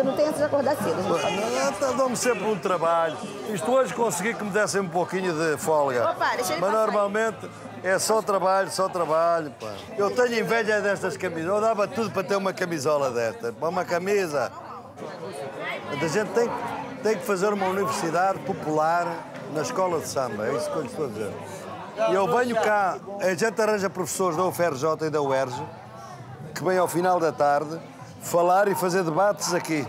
madrugada, não tem essa de acordar cedo. Dou-me sempre um trabalho. Isto hoje consegui que me dessem um pouquinho de folga. Opa, deixa ele Mas passar normalmente é só trabalho, pá. Eu tenho inveja destas camisas. Eu dava tudo para ter uma camisola desta. Uma camisa. A gente tem que fazer uma universidade popular na escola de samba. É isso que eu lhe estou a dizer. E eu venho cá, a gente arranja professores da UFRJ e da UERJ, que vêm ao final da tarde falar e fazer debates aqui.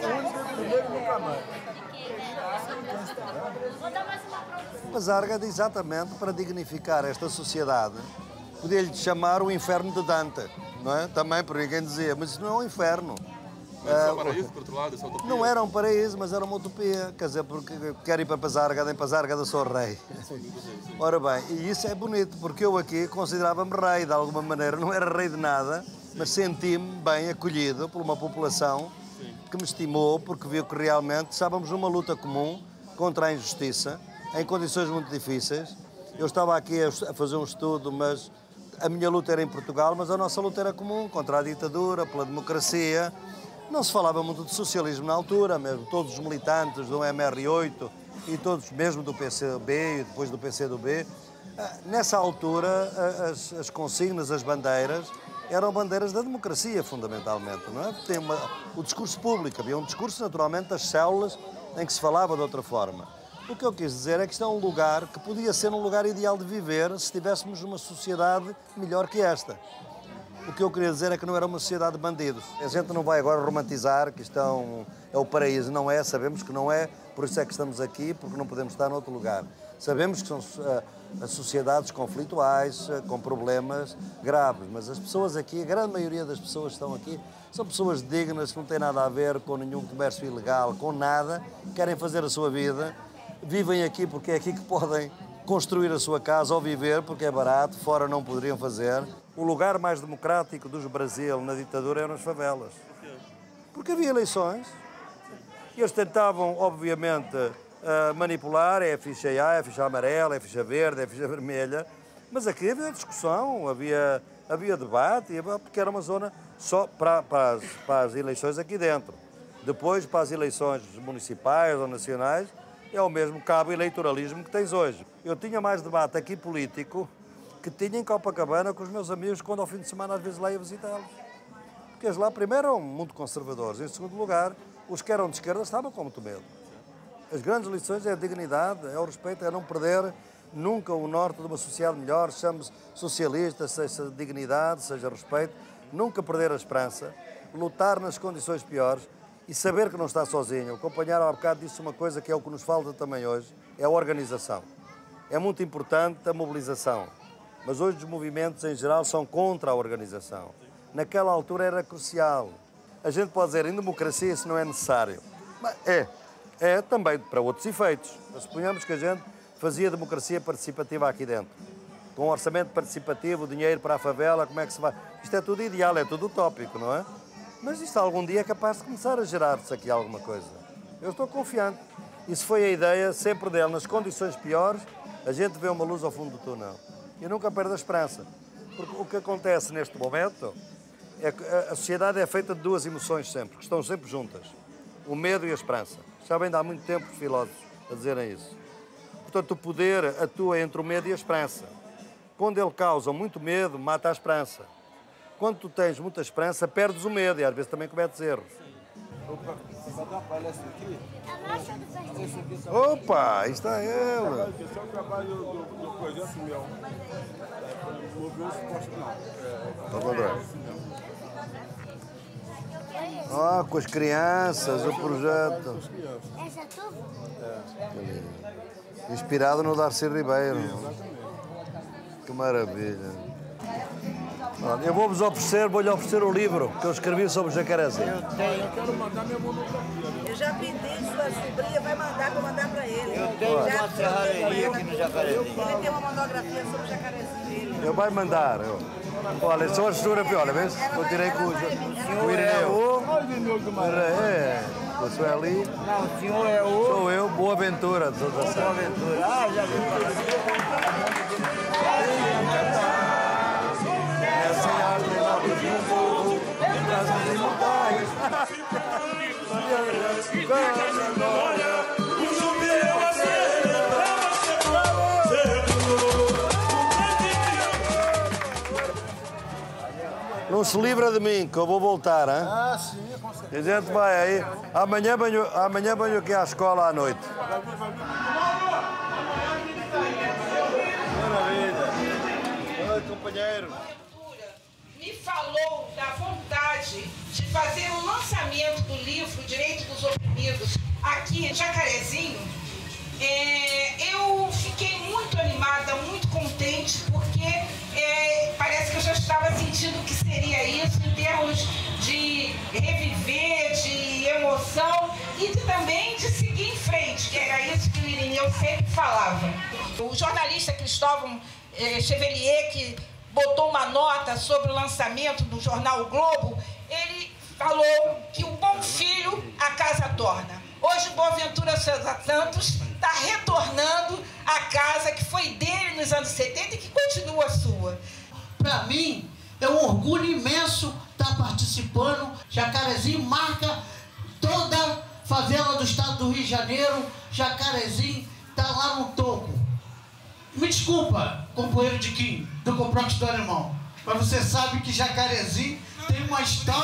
Mas Argad, exatamente para dignificar esta sociedade, podia-lhe chamar o inferno de Dante, não é? Também, por ninguém dizia, mas isso não é um inferno. Mas é um paraíso, por outro lado, essa utopia. Não era um paraíso, mas era uma utopia. Quer dizer, porque quero ir para Pasargada, em Pasargada sou rei. Ora bem, e isso é bonito, porque eu aqui considerava-me rei, de alguma maneira. Não era rei de nada, mas senti-me bem acolhido por uma população que me estimou, porque viu que realmente estávamos numa luta comum contra a injustiça, em condições muito difíceis. Eu estava aqui a fazer um estudo, mas a minha luta era em Portugal, mas a nossa luta era comum, contra a ditadura, pela democracia. Não se falava muito de socialismo na altura, mesmo todos os militantes do MR8 e todos mesmo do PCB e depois do PCdoB. Nessa altura, as consignas, as bandeiras, eram bandeiras da democracia, fundamentalmente, não é? Tem o discurso público, havia um discurso, naturalmente, das células em que se falava de outra forma. O que eu quis dizer é que isto é um lugar que podia ser um lugar ideal de viver se tivéssemos uma sociedade melhor que esta. O que eu queria dizer é que não era uma sociedade de bandidos. A gente não vai agora romantizar que isto é o paraíso. Não é, sabemos que não é, por isso é que estamos aqui, porque não podemos estar noutro lugar. Sabemos que são as sociedades conflituais, com problemas graves, mas as pessoas aqui, a grande maioria das pessoas que estão aqui, são pessoas dignas, que não têm nada a ver com nenhum comércio ilegal, com nada, querem fazer a sua vida, vivem aqui porque é aqui que podem construir a sua casa ou viver, porque é barato, fora não poderiam fazer. O lugar mais democrático dos Brasil na ditadura eram as favelas. Porque havia eleições. E eles tentavam, obviamente, manipular, é a ficha A, é a ficha amarela, é a ficha verde, é a ficha vermelha. Mas aqui havia discussão, havia debate, porque era uma zona só para as eleições aqui dentro. Depois, para as eleições municipais ou nacionais, é o mesmo cabo eleitoralismo que tens hoje. Eu tinha mais debate aqui político que tinha em Copacabana com os meus amigos quando ao fim de semana às vezes lá ia visitá-los. Porque eles lá primeiro eram muito conservadores, em segundo lugar, os que eram de esquerda estavam com muito medo. As grandes lições é a dignidade, é o respeito, é não perder nunca o norte de uma sociedade melhor, chame-se socialista, seja dignidade, seja respeito, nunca perder a esperança, lutar nas condições piores e saber que não está sozinho. O companheiro há bocado disse uma coisa que é o que nos falta também hoje, é a organização. É muito importante a mobilização, mas hoje os movimentos em geral são contra a organização. Naquela altura era crucial. A gente pode dizer, em democracia isso não é necessário. Mas é também para outros efeitos. Mas suponhamos que a gente fazia democracia participativa aqui dentro. Com orçamento participativo, dinheiro para a favela, como é que se vai? Isto é tudo ideal, é tudo utópico, não é? Mas isto algum dia é capaz de começar a gerar-se aqui alguma coisa. Eu estou confiante. Isso foi a ideia sempre dele. Nas condições piores, a gente vê uma luz ao fundo do túnel. E nunca perde a esperança. Porque o que acontece neste momento é que a sociedade é feita de duas emoções sempre, que estão sempre juntas. O medo e a esperança. Já vem de há muito tempo os filósofos a dizerem isso. Portanto, o poder atua entre o medo e a esperança. Quando ele causa muito medo, mata a esperança. Quando tu tens muita esperança, perdes o medo e às vezes também cometes erros. Opa, aí está ele. Esse é o trabalho do projeto meu. Movimento Constitucional. Ah, com as crianças, o projeto. Essa é tua? Inspirado no Darcy Ribeiro. Que maravilha. Eu vou-lhe oferecer o livro que eu escrevi sobre o jacarezinho. Eu quero mandar minha monografia. Eu já pedi, sua sobrinha vai mandar para mandar para ele. Eu tenho uma serralheria aqui no Jacarezinho. Ele tem uma monografia sobre o jacarezinho dele. Eu vai mandar. Olha, são as fotografias, olha, vês? Eu tirei com o Irineu. O senhor é ali. Não, o senhor é o... Sou eu, Boaventura. Boaventura. Ah, já vi falar. Não se livra de mim, que eu vou voltar, hein? Ah, sim, com certeza. A gente vai aí. Amanhã venho aqui à escola à noite. Maravilha. Boa noite, companheiro. Me falou da vontade de fazer o lançamento do livro Direito dos Oprimidos aqui em Jacarezinho. Eu fiquei muito animada, muito contente, porque parece que eu já estava sentindo o que seria isso em termos de reviver, de emoção e também de seguir em frente, que era isso que o Irineu sempre falava. O jornalista Cristóvão Chevelier, que botou uma nota sobre o lançamento do jornal O Globo, ele falou que o bom filho a casa torna. Hoje, Boaventura Souza Santos está retornando à casa que foi dele nos anos 70 e que continua sua. Para mim, é um orgulho imenso estar participando. Jacarezinho marca toda a favela do estado do Rio de Janeiro. Jacarezinho está lá no topo. Me desculpa, companheiro de Kim, do Complexo do Alemão, mas você sabe que Jacarezinho tem uma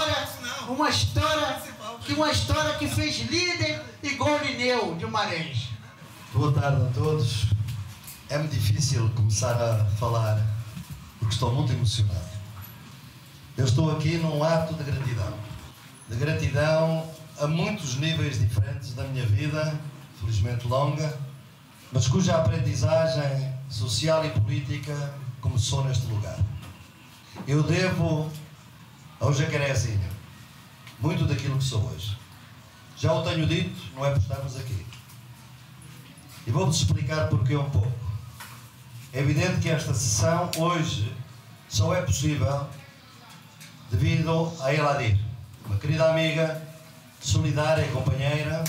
história que fez líder igual o Irineu de Marés. Boa tarde a todos. É-me difícil começar a falar porque estou muito emocionado. Eu estou aqui num ato de gratidão a muitos níveis diferentes da minha vida, felizmente longa, mas cuja aprendizagem social e política começou neste lugar. Eu devo ao Jacarezinho muito daquilo que sou hoje. Já o tenho dito, não é por estarmos aqui. E vou-vos explicar porquê um pouco. É evidente que esta sessão hoje só é possível devido a Eladir, uma querida amiga, solidária e companheira,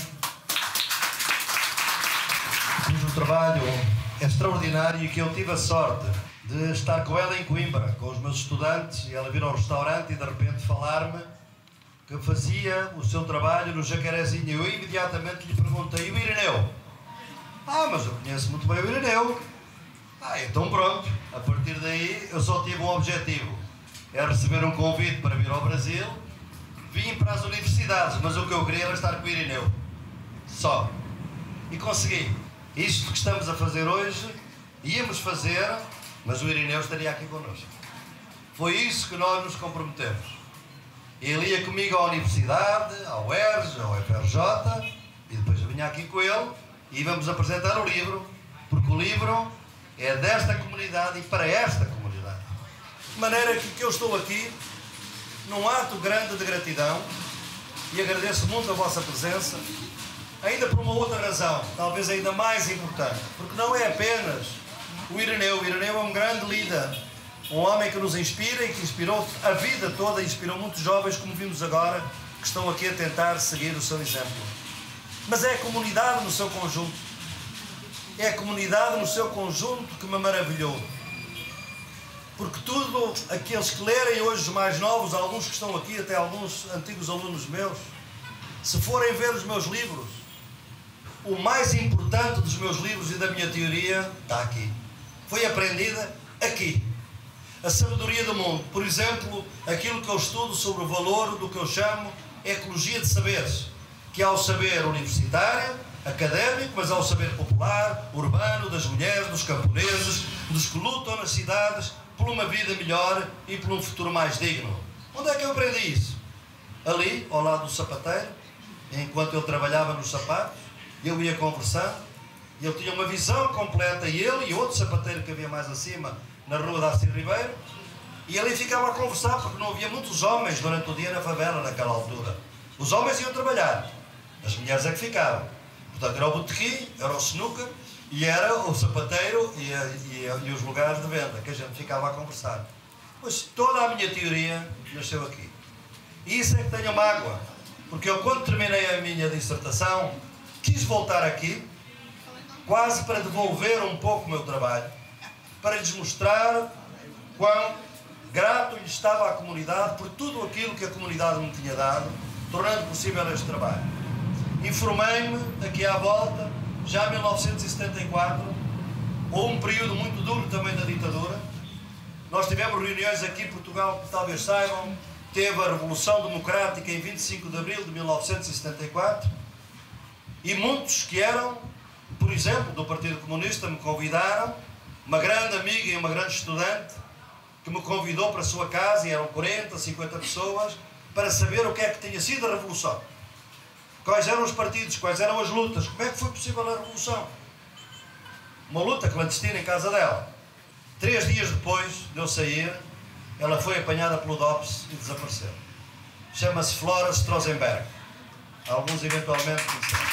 cujo trabalho é extraordinário e que eu tive a sorte de estar com ela em Coimbra, com os meus estudantes, e ela vir ao restaurante e de repente falar-me que fazia o seu trabalho no Jacarezinho. Eu imediatamente lhe perguntei: e o Irineu? Mas eu conheço muito bem o Irineu. Então pronto, a partir daí eu só tive um objetivo, é receber um convite para vir ao Brasil. Vim para as universidades, mas o que eu queria era estar com o Irineu, só. E consegui. Isto que estamos a fazer hoje, íamos fazer, mas o Irineu estaria aqui connosco. Foi isso que nós nos comprometemos. Ele ia comigo à universidade, ao ERJ, ao FRJ, e depois eu vinha aqui com ele e íamos apresentar o livro, porque o livro é desta comunidade e para esta comunidade. De maneira que eu estou aqui num ato grande de gratidão e agradeço muito a vossa presença, ainda por uma outra razão, talvez ainda mais importante, porque não é apenas o Irineu. O Irineu é um grande líder, um homem que nos inspira e que inspirou a vida toda, inspirou muitos jovens, como vimos agora, que estão aqui a tentar seguir o seu exemplo. Mas é a comunidade no seu conjunto. É a comunidade no seu conjunto que me maravilhou. Porque tudo, aqueles que lerem hoje, os mais novos, alguns que estão aqui, até alguns antigos alunos meus, se forem ver os meus livros, o mais importante dos meus livros e da minha teoria está aqui. Foi aprendida aqui. A sabedoria do mundo. Por exemplo, aquilo que eu estudo sobre o valor do que eu chamo ecologia de saberes, que é o saber universitário, académico, mas é o saber popular, urbano, das mulheres, dos camponeses, dos que lutam nas cidades por uma vida melhor e por um futuro mais digno. Onde é que eu aprendi isso? Ali, ao lado do sapateiro, enquanto ele trabalhava nos sapatos, eu ia conversando, e ele tinha uma visão completa, e ele e outro sapateiro que havia mais acima, na rua da Assis Ribeiro, e ali ficava a conversar, porque não havia muitos homens durante o dia na favela naquela altura. Os homens iam trabalhar, as mulheres é que ficavam. Portanto, era o botequim, era o snooker, e era o sapateiro e os lugares de venda, que a gente ficava a conversar. Pois toda a minha teoria nasceu aqui. E isso é que tenho mágoa, porque eu, quando terminei a minha dissertação, quis voltar aqui, quase para devolver um pouco o meu trabalho, para lhes mostrar quão grato lhe estava à comunidade por tudo aquilo que a comunidade me tinha dado, tornando possível este trabalho. formei-me aqui à volta, já em 1974, houve um período muito duro também da ditadura. Nós tivemos reuniões aqui em Portugal, que talvez saibam, teve a Revolução Democrática em 25 de abril de 1974, e muitos que eram, por exemplo, do Partido Comunista, me convidaram, uma grande amiga e uma grande estudante, que me convidou para a sua casa, e eram 40, 50 pessoas, para saber o que é que tinha sido a Revolução. Quais eram os partidos, quais eram as lutas, como é que foi possível a Revolução. Uma luta clandestina em casa dela. 3 dias depois de eu sair, ela foi apanhada pelo DOPS e desapareceu. Chama-se Flora Strozenberg. Alguns eventualmente conhecem.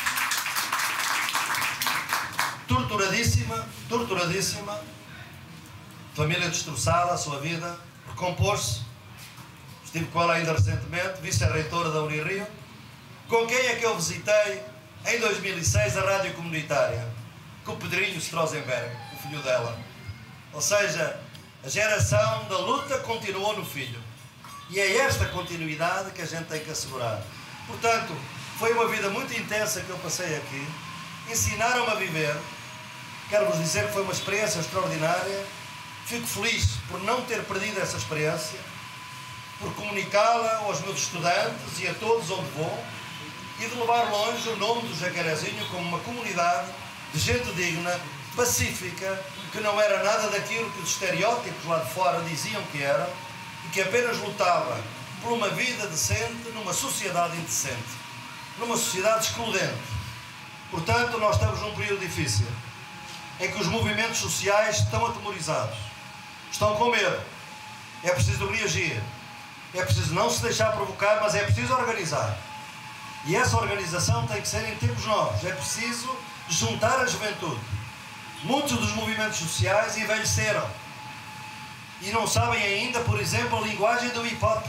Torturadíssima, torturadíssima. Família destroçada, a sua vida. Recompôs-se. Estive com ela ainda recentemente, vice-reitora da Unirio. Com quem é que eu visitei em 2006 a rádio comunitária? Com o Pedrinho Strozenberg, o filho dela. Ou seja, a geração da luta continuou no filho. E é esta continuidade que a gente tem que assegurar. Portanto, foi uma vida muito intensa que eu passei aqui. Ensinaram-me a viver. Quero-vos dizer que foi uma experiência extraordinária. Fico feliz por não ter perdido essa experiência, por comunicá-la aos meus estudantes e a todos onde vou, e de levar longe o nome do Jacarezinho como uma comunidade de gente digna, pacífica, que não era nada daquilo que os estereótipos lá de fora diziam que era, e que apenas lutava por uma vida decente numa sociedade indecente, numa sociedade excludente. Portanto, nós estamos num período difícil, em que os movimentos sociais estão atemorizados, estão com medo. É preciso reagir, é preciso não se deixar provocar, mas é preciso organizar. E essa organização tem que ser em tempos novos. É preciso juntar a juventude. Muitos dos movimentos sociais envelheceram e não sabem ainda, por exemplo, a linguagem do hip-hop.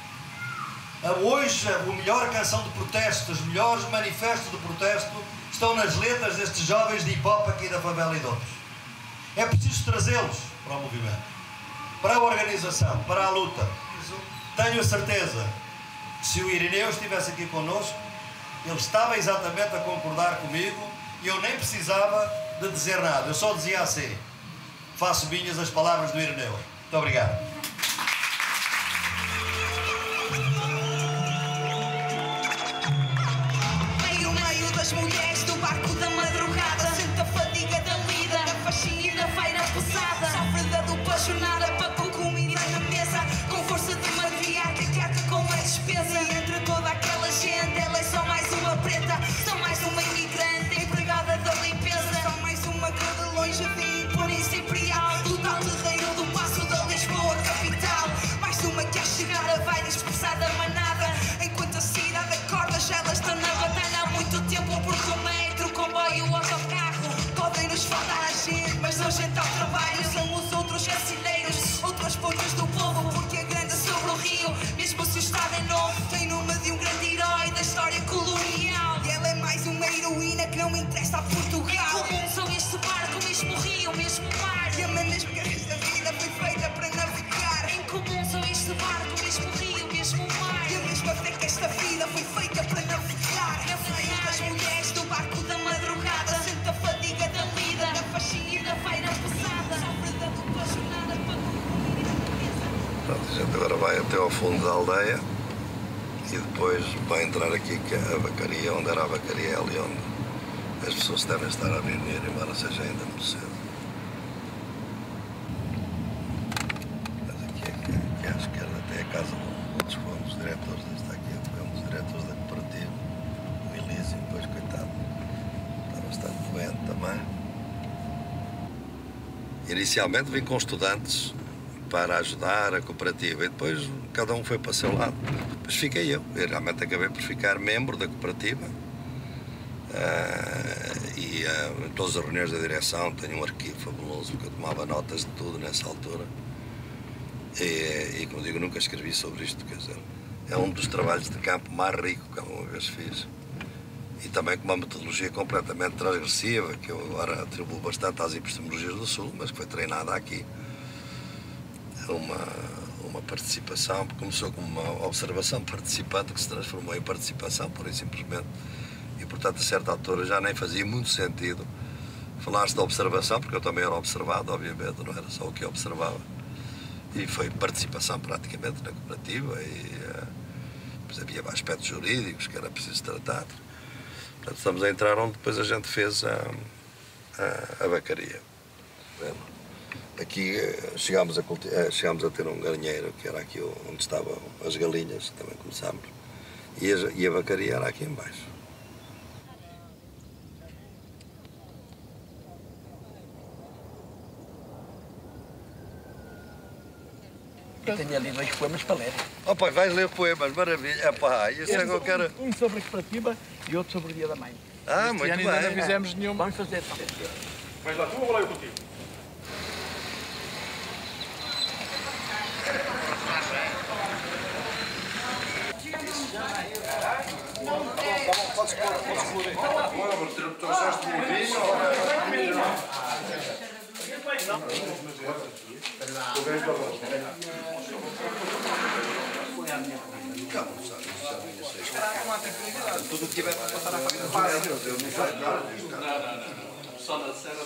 Hoje, a melhor canção de protesto, os melhores manifestos de protesto estão nas letras destes jovens de hip-hop aqui da favela e de outros. É preciso trazê-los para o movimento, para a organização, para a luta. Tenho a certeza que se o Irineu estivesse aqui connosco, ele estava exatamente a concordar comigo e eu nem precisava de dizer nada. Eu só dizia assim: faço minhas as palavras do Irineu. Muito obrigado. Meio das mulheres do barco da madrugada, sente a fadiga da lida, a faxina e da feira pesada, sofre da dupla jornada para pôr comida na mesa, com força de matriarca que arca com a despesa. E entre toda aquela gente, ela é só mais uma preta, só mais uma imigrante, empregada da limpeza, só mais uma que de longe vem por isso imperial, do tal terreiro do Paço da Lisboa capital. Mais uma que a chegada vai dispersar da manada, enquanto a cidade acorda, já ela está na batalha há muito tempo, porque o metro, o comboio, o autocarro podem nos faltar a gente, mas não gente ao trabalho. São os outros carcereiros, outras pontas do povo, porque a grande sobre o rio, mesmo se o estado é novo, tem nome de um grande herói da história colonial. E ela é mais uma heroína que não me interessa a Portugal. Em comum são este barco, mesmo rio, mesmo mar, e a mesma que esta vida foi feita para navegar. Em comum são este barco, mesmo rio, mesmo mar, e a mesma fé que esta vida foi feita para navegar. Navegar as mulheres do barco da madrugada, sente a fadiga da vida, a faxina e da feira pesada, sofre da dupla jornada para concluir a Pronto, a gente agora vai até ao fundo da aldeia e depois vai entrar aqui que é a vacaria, onde era a vacaria, ali onde as pessoas devem estar a reunir, embora seja ainda muito cedo. Mas aqui à esquerda tem a casa de um dos diretores, está aqui, foi um dos diretores da cooperativa, o Elísio, depois coitado, está bastante doente também. Inicialmente vim com estudantes para ajudar a cooperativa e depois cada um foi para o seu lado. Depois fiquei eu realmente acabei por ficar membro da cooperativa e em todas as reuniões da direção tenho um arquivo fabuloso porque eu tomava notas de tudo nessa altura e como digo, nunca escrevi sobre isto, quer dizer, é um dos trabalhos de campo mais rico que alguma vez fiz e também com uma metodologia completamente transgressiva que eu agora atribuo bastante às epistemologias do Sul, mas que foi treinada aqui. Uma participação, começou como uma observação participante que se transformou em participação, pura e simplesmente, e portanto, a certa altura já nem fazia muito sentido falar-se da observação, porque eu também era observado, obviamente, não era só o que eu observava. E foi participação praticamente na cooperativa e depois havia aspectos jurídicos que era preciso tratar. Portanto, estamos a entrar onde depois a gente fez a vacaria. Aqui chegámos a ter um galinheiro, que era aqui onde estavam as galinhas, também começámos, e a vacaria era aqui em baixo. Eu tenho ali 2 poemas para ler. Oh pai, vais ler poemas, maravilha. Epá, isso é que eu quero... Um sobre a cooperativa e outro sobre o Dia da Mãe. Ah, muito bem. Ainda não fizemos nenhum. Vamos fazer. Vais lá tu ou vou lá eu contigo? Podes pôr. Agora, trouxeste um vinho tudo o que tiver para passar a família. Só na Serra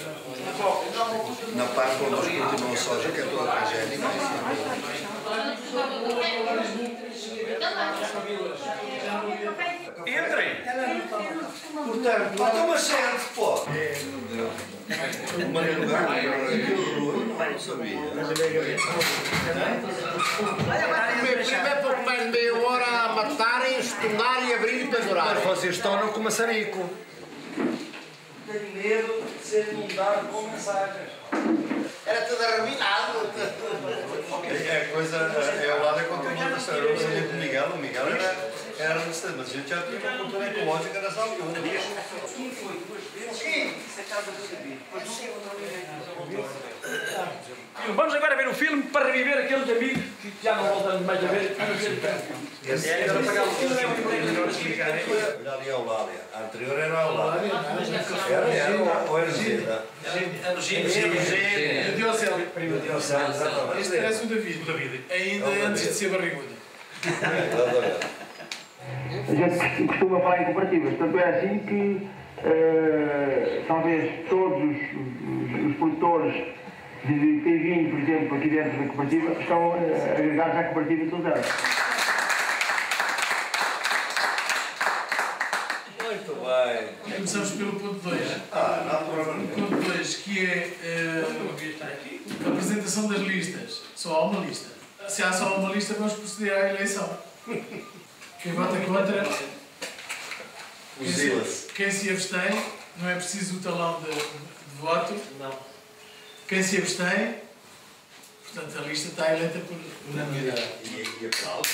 na parte onde nós cultivamos soja, que é toda a tragédia. Entrem! Portanto, lá toma sede, pô! Não sabia. É para comer meia hora a matarem, estunar e abrir e pendurar. Mas vocês tornam com maçarico. Tenho medo de ser inundado com mensagens. Era tudo arruinado. É coisa, é ao lado da contaminação. Eu sabia que o Miguel era resistido, mas a gente já tinha uma cultura ecológica nessa altura. Vamos agora ver o filme para reviver aqueles amigos que já não voltamos mais a ver. Olha ali a Eulália. A anterior era a Eulália. Era ou era Zeda? Era Zeda. Diocelo, exatamente. Este parece o David, ainda antes de ser barrigudo. A gente costuma falar em cooperativas, tanto é assim que talvez todos os produtores de vinho, por exemplo, aqui dentro da cooperativa, estão agregados à cooperativa todos eles. Muito bem. Começamos pelo ponto 2. Não há problema nenhum. O ponto 2, que é a apresentação das listas. Só há uma lista. Se há só uma lista, vamos proceder à eleição. Quem vota contra, quem se abstém, não é preciso o talão de voto. Não. Quem se abstém, portanto a lista está eleita por unanimidade. E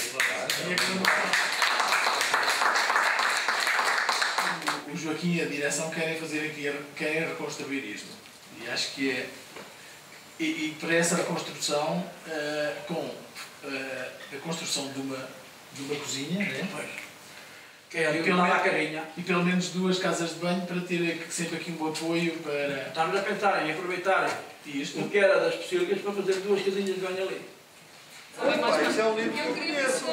o Joaquim e a direção querem fazer aqui, querem reconstruir isto. E acho que é. E para essa reconstrução, com a construção de uma cozinha, né? Que é ali uma carinha. E pelo menos 2 casas de banho para ter sempre aqui um apoio para... Estamos a pensar em aproveitar isto, o que era das pocilgas, para fazer 2 casinhas de banho ali. Isso é um livro que eu conheço.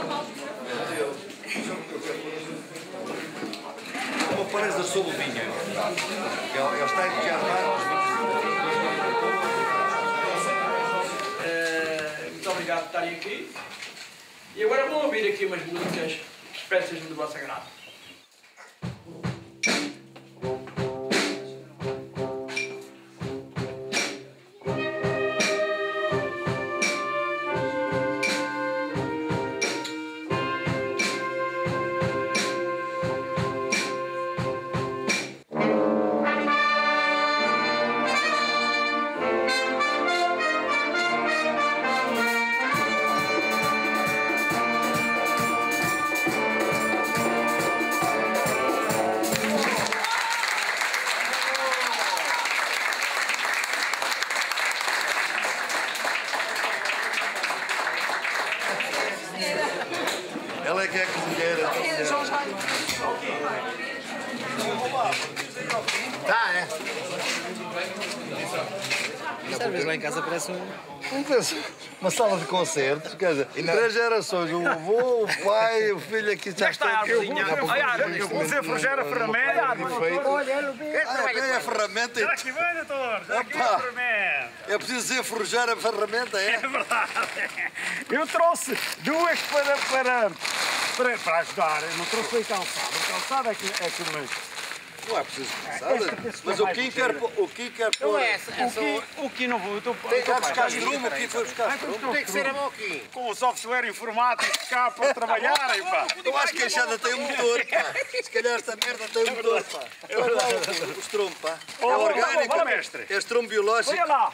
Uma parede sobre o vinho. Ele está entusiasmado. Muito obrigado por estarem aqui. E agora vão ouvir aqui umas músicas que espécies do vosso agrado. Ela é que é cozinheira. Tá, é. Às vezes lá em casa parece um... Uma sala de concertos, quer dizer, 3 gerações, o avô, o pai, o filho aqui já está. Eu vou ser forjar a ferramenta. É a ferramenta. Já aqui vem, doutor. Já aqui a ferramenta. É preciso ser forjar a ferramenta, é? É verdade. Eu trouxe 2 para ajudar. Eu não trouxe foi calçado. O calçado é que me... Não é preciso calçada. Mas o Kim quer pôr... O Kim não vou... Tem que buscar estrumo, o Kim foi buscar estrumo. Tem que ser a mão aqui. Com o software informático cá para trabalharem, pá. Eu acho que a enxada tem um motor, pá. Se calhar esta merda tem um motor, pá. Olha lá o estrumo, pá. É orgânico. Olha, mestre. É estrumo biológico. Olha lá.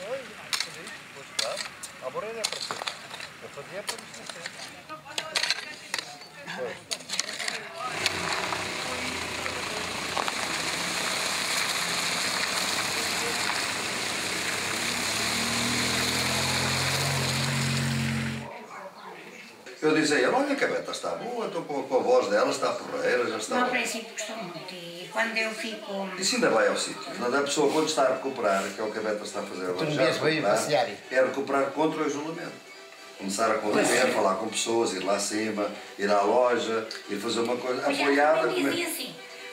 A borrelha é para você. Eu fazia para você. Eu disse a ele, olha que a Beta está boa, estou com a voz dela, está porreira, já está. No, ao princípio gostou muito e quando eu fico... Isso ainda vai ao sítio. Portanto, a pessoa quando está a recuperar, que é o que a Beta está a fazer agora, é recuperar contra o isolamento. Começar a conviver, falar com pessoas, ir lá acima, ir à loja, ir fazer uma coisa apoiada. Assim,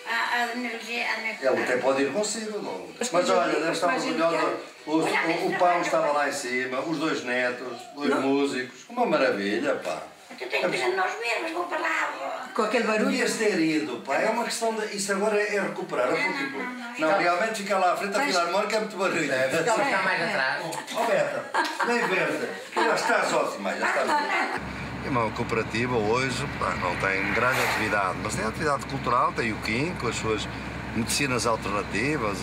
Ele até pode ir consigo, não. Mas olha, deve estar orgulhosa. O pão estava lá em cima, os 2 netos, 2 músicos. Uma maravilha, pá. Eu tenho pena de nós vermos, vou para lá. Com aquele barulho? Devias ter ido, pá. É uma questão de... Isso agora é recuperar. Não, realmente ficar lá à frente a filarmónica é muito barulho. Ficar mais atrás. Ó Beta, nem verde. Já estás ótimo, já estás bem. É uma cooperativa hoje, pá, não tem grande atividade, mas tem atividade cultural, tem o Kim com as suas medicinas alternativas,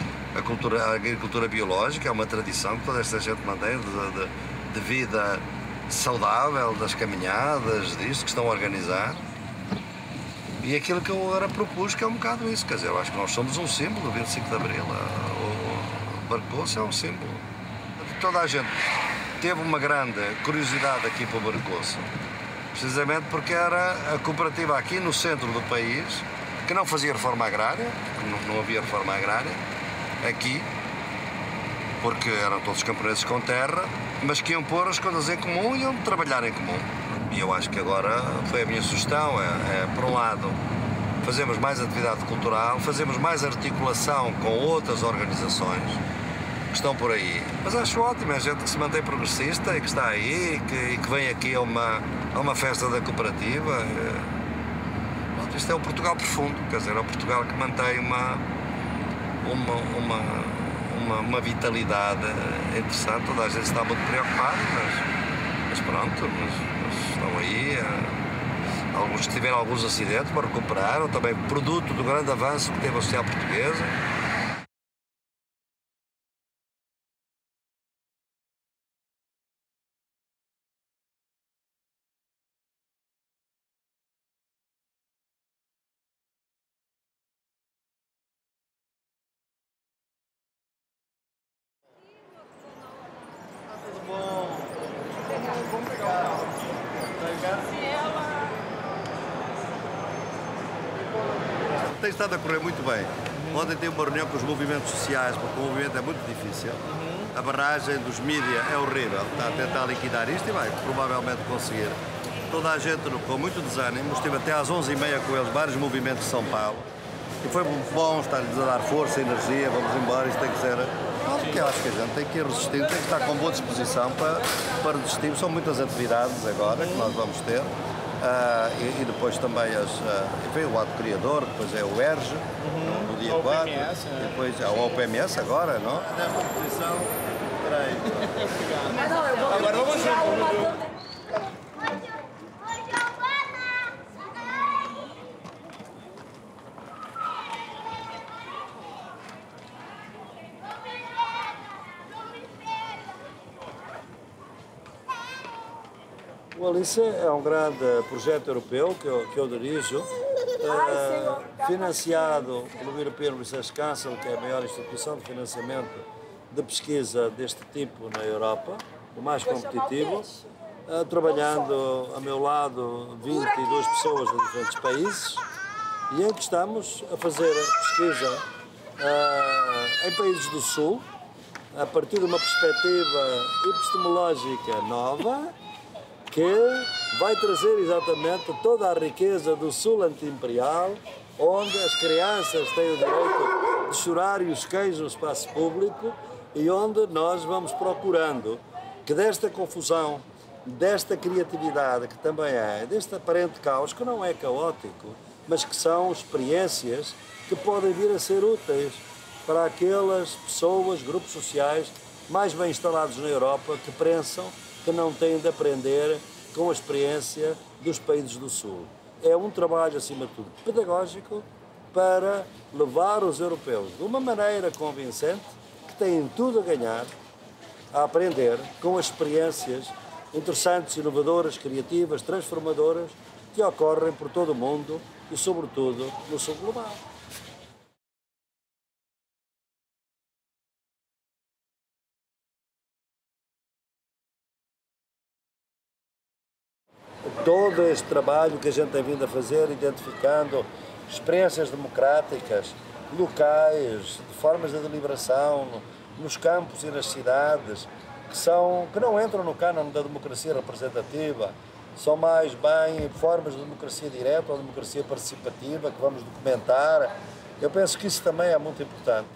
a agricultura biológica, é uma tradição que toda esta gente mantém de vida saudável, das caminhadas, disto que estão a organizar. E aquilo que eu agora propus, que é um bocado isso, quer dizer, eu acho que nós somos um símbolo do 25 de Abril. O Barcoço é um símbolo. Toda a gente teve uma grande curiosidade aqui para o Barcoço, precisamente porque era a cooperativa aqui no centro do país, que não fazia reforma agrária, não havia reforma agrária aqui, porque eram todos camponeses com terra, mas que iam pôr as coisas em comum e iam trabalhar em comum. E eu acho que agora foi a minha sugestão, por um lado, fazemos mais atividade cultural, fazemos mais articulação com outras organizações que estão por aí. Mas acho ótimo, é gente que se mantém progressista e que está aí e que vem aqui a uma festa da cooperativa. Isto é o Portugal profundo, quer dizer, é o Portugal que mantém uma vitalidade interessante. Toda a gente está muito preocupada, mas pronto, mas estão aí. Alguns que tiveram alguns acidentes, mas recuperaram, também produto do grande avanço que teve a sociedade portuguesa. Tem estado a correr muito bem. Ontem tive uma reunião com os movimentos sociais, porque o movimento é muito difícil. A barragem dos mídias é horrível. Está a tentar liquidar isto e vai provavelmente conseguir. Toda a gente com muito desânimo. Estive até às 11h30 com eles, vários movimentos de São Paulo. E foi bom estar-lhes a dar força, energia, vamos embora, isto tem que ser... Porque eu acho que a gente tem que ir resistindo, tem que estar com boa disposição para resistir. São muitas atividades agora que nós vamos ter. E depois também enfim, o ato criador, depois é o ERJ, no dia 4, e depois é o OPMS agora, não? Nesta posição, peraí. Agora vamos juntos. O Alice é um grande projeto europeu que eu dirijo, financiado pelo European Research Council, que é a maior instituição de financiamento de pesquisa deste tipo na Europa, o mais competitivo, trabalhando a meu lado 22 pessoas de diferentes países, e em que estamos a fazer pesquisa em países do Sul, a partir de uma perspectiva epistemológica nova, que vai trazer exatamente toda a riqueza do sul anti-imperial, onde as crianças têm o direito de chorar e os queijos no espaço público e onde nós vamos procurando que desta confusão, desta criatividade que também é, deste aparente caos, que não é caótico, mas que são experiências que podem vir a ser úteis para aquelas pessoas, grupos sociais mais bem instalados na Europa que pensam que não têm de aprender com a experiência dos países do Sul. É um trabalho, acima de tudo, pedagógico para levar os europeus de uma maneira convincente, que têm tudo a ganhar, a aprender com as experiências interessantes, inovadoras, criativas, transformadoras que ocorrem por todo o mundo e, sobretudo, no Sul global. Todo este trabalho que a gente tem vindo a fazer, identificando experiências democráticas, locais, de formas de deliberação, nos campos e nas cidades, que não entram no cânone da democracia representativa, são mais bem formas de democracia direta ou democracia participativa que vamos documentar. Eu penso que isso também é muito importante.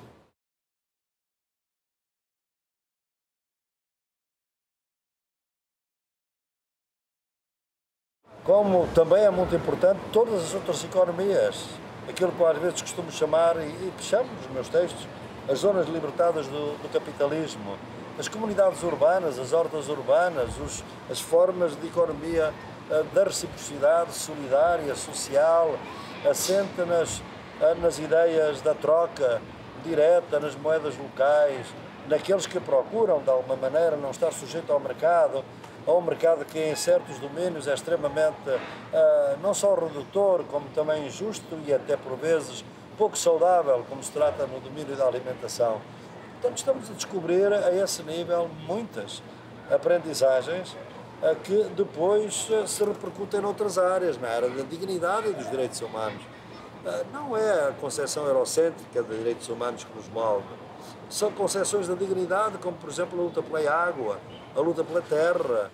Como também é muito importante todas as outras economias, aquilo que às vezes costumo chamar, e chamo nos meus textos, as zonas libertadas do capitalismo, as comunidades urbanas, as hortas urbanas, as formas de economia da reciprocidade solidária, social, assente nas ideias da troca direta, nas moedas locais, naqueles que procuram, de alguma maneira, não estar sujeito ao mercado que em certos domínios é extremamente não só redutor, como também injusto e até por vezes pouco saudável, como se trata no domínio da alimentação. Portanto, estamos a descobrir a esse nível muitas aprendizagens que depois se repercutem noutras áreas, na área da dignidade e dos direitos humanos. Não é a concepção eurocêntrica de direitos humanos que nos move, são concepções da dignidade, como por exemplo a luta pela água, a luta pela terra.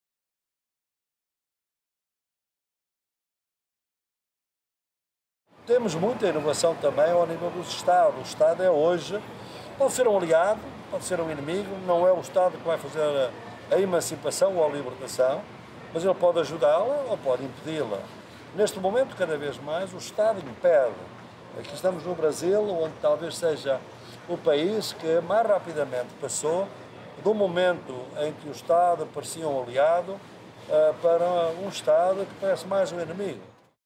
Temos muita inovação também ao nível do Estado. O Estado é hoje, pode ser um aliado, pode ser um inimigo, não é o Estado que vai fazer a emancipação ou a libertação, mas ele pode ajudá-la ou pode impedi-la. Neste momento, cada vez mais, o Estado impede. Aqui estamos no Brasil, onde talvez seja o país que mais rapidamente passou do momento em que o Estado parecia um aliado para um Estado que parece mais um inimigo.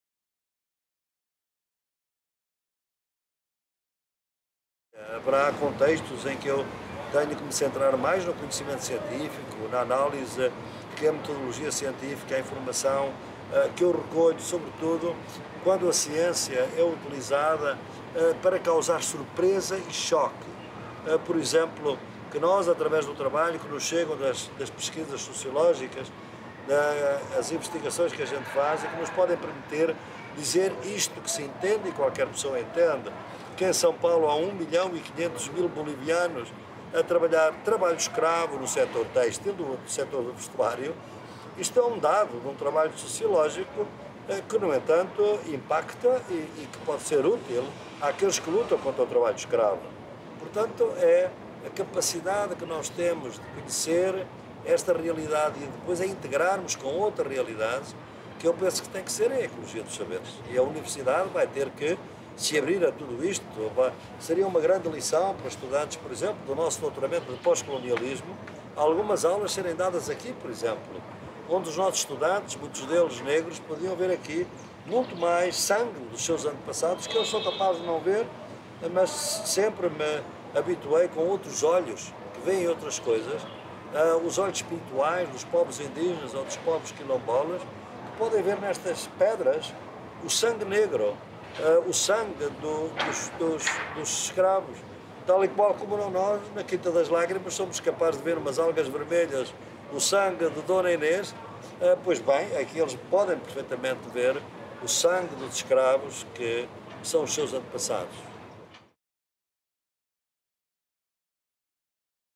Haverá contextos em que eu tenho que me centrar mais no conhecimento científico, na análise que é a metodologia científica, a informação que eu recolho, sobretudo quando a ciência é utilizada para causar surpresa e choque. Por exemplo, que nós, através do trabalho que nos chegam das pesquisas sociológicas, as investigações que a gente faz e que nos podem permitir dizer isto que se entende e qualquer pessoa entende, que em São Paulo há 1.500.000 bolivianos a trabalhar trabalho escravo no setor têxtil, no setor do vestuário. Isto é um dado de um trabalho sociológico que, no entanto, impacta e que pode ser útil àqueles que lutam contra o trabalho escravo. Portanto, é a capacidade que nós temos de conhecer esta realidade e depois a integrarmos com outras realidades, que eu penso que tem que ser a ecologia dos saberes. E a universidade vai ter que se abrir a tudo isto. Seria uma grande lição para estudantes, por exemplo, do nosso doutoramento de pós-colonialismo, algumas aulas serem dadas aqui, por exemplo, onde os nossos estudantes, muitos deles negros, podiam ver aqui muito mais sangue dos seus antepassados, que eu sou capaz de não ver, mas sempre me habituei com outros olhos, que veem outras coisas, os olhos espirituais dos povos indígenas ou dos povos quilombolas, que podem ver nestas pedras o sangue negro, o sangue dos escravos, tal e qual como nós, na Quinta das Lágrimas, somos capazes de ver umas algas vermelhas, o sangue de Dona Inês. Pois bem, aqui eles podem perfeitamente ver o sangue dos escravos que são os seus antepassados.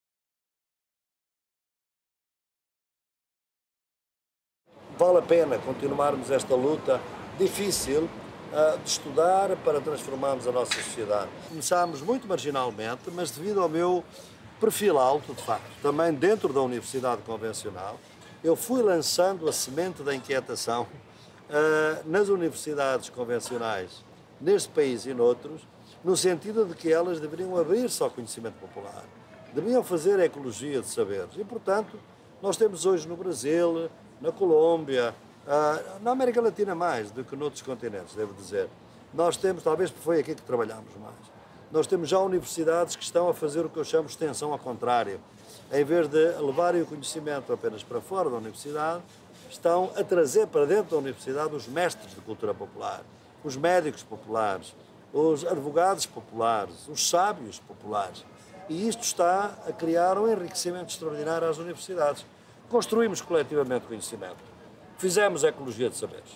vale a pena continuarmos esta luta difícil de estudar para transformarmos a nossa sociedade. Começámos muito marginalmente, mas devido ao meu perfil alto, de facto, também dentro da Universidade Convencional, eu fui lançando a semente da inquietação nas universidades convencionais, neste país e noutros, no sentido de que elas deveriam abrir-se ao conhecimento popular, deveriam fazer a ecologia de saberes. E, portanto, nós temos hoje no Brasil, na Colômbia, na América Latina mais do que noutros continentes, devo dizer. Nós temos, talvez foi aqui que trabalhamos mais, nós temos já universidades que estão a fazer o que eu chamo de extensão ao contrário. Em vez de levarem o conhecimento apenas para fora da universidade, estão a trazer para dentro da universidade os mestres de cultura popular, os médicos populares, os advogados populares, os sábios populares. E isto está a criar um enriquecimento extraordinário às universidades. Construímos coletivamente conhecimento. Fizemos a ecologia de saberes.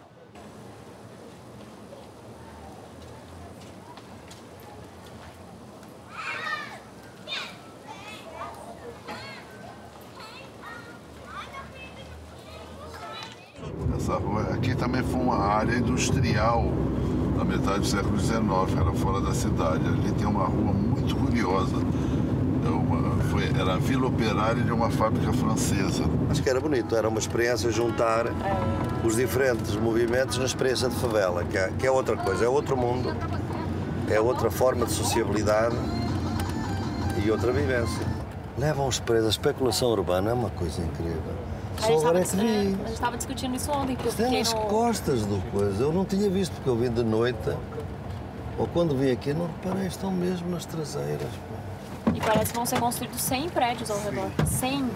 Essa rua aqui também foi uma área industrial na metade do século XIX, era fora da cidade. Ali tem uma rua muito curiosa. Era a Vila Operária de uma fábrica francesa. Acho que era bonito, era uma experiência juntar os diferentes movimentos na experiência de favela, que é outra coisa, é outro mundo, é outra forma de sociabilidade e outra vivência. Levam-os presos, a especulação urbana é uma coisa incrível. A gente estava discutindo isso ontem. Isto é nas costas do coisa. Eu não tinha visto, porque eu vim de noite. Ou quando vim aqui, não reparei, estão mesmo nas traseiras. E parece que vão ser construídos 100 prédios ao redor. 100.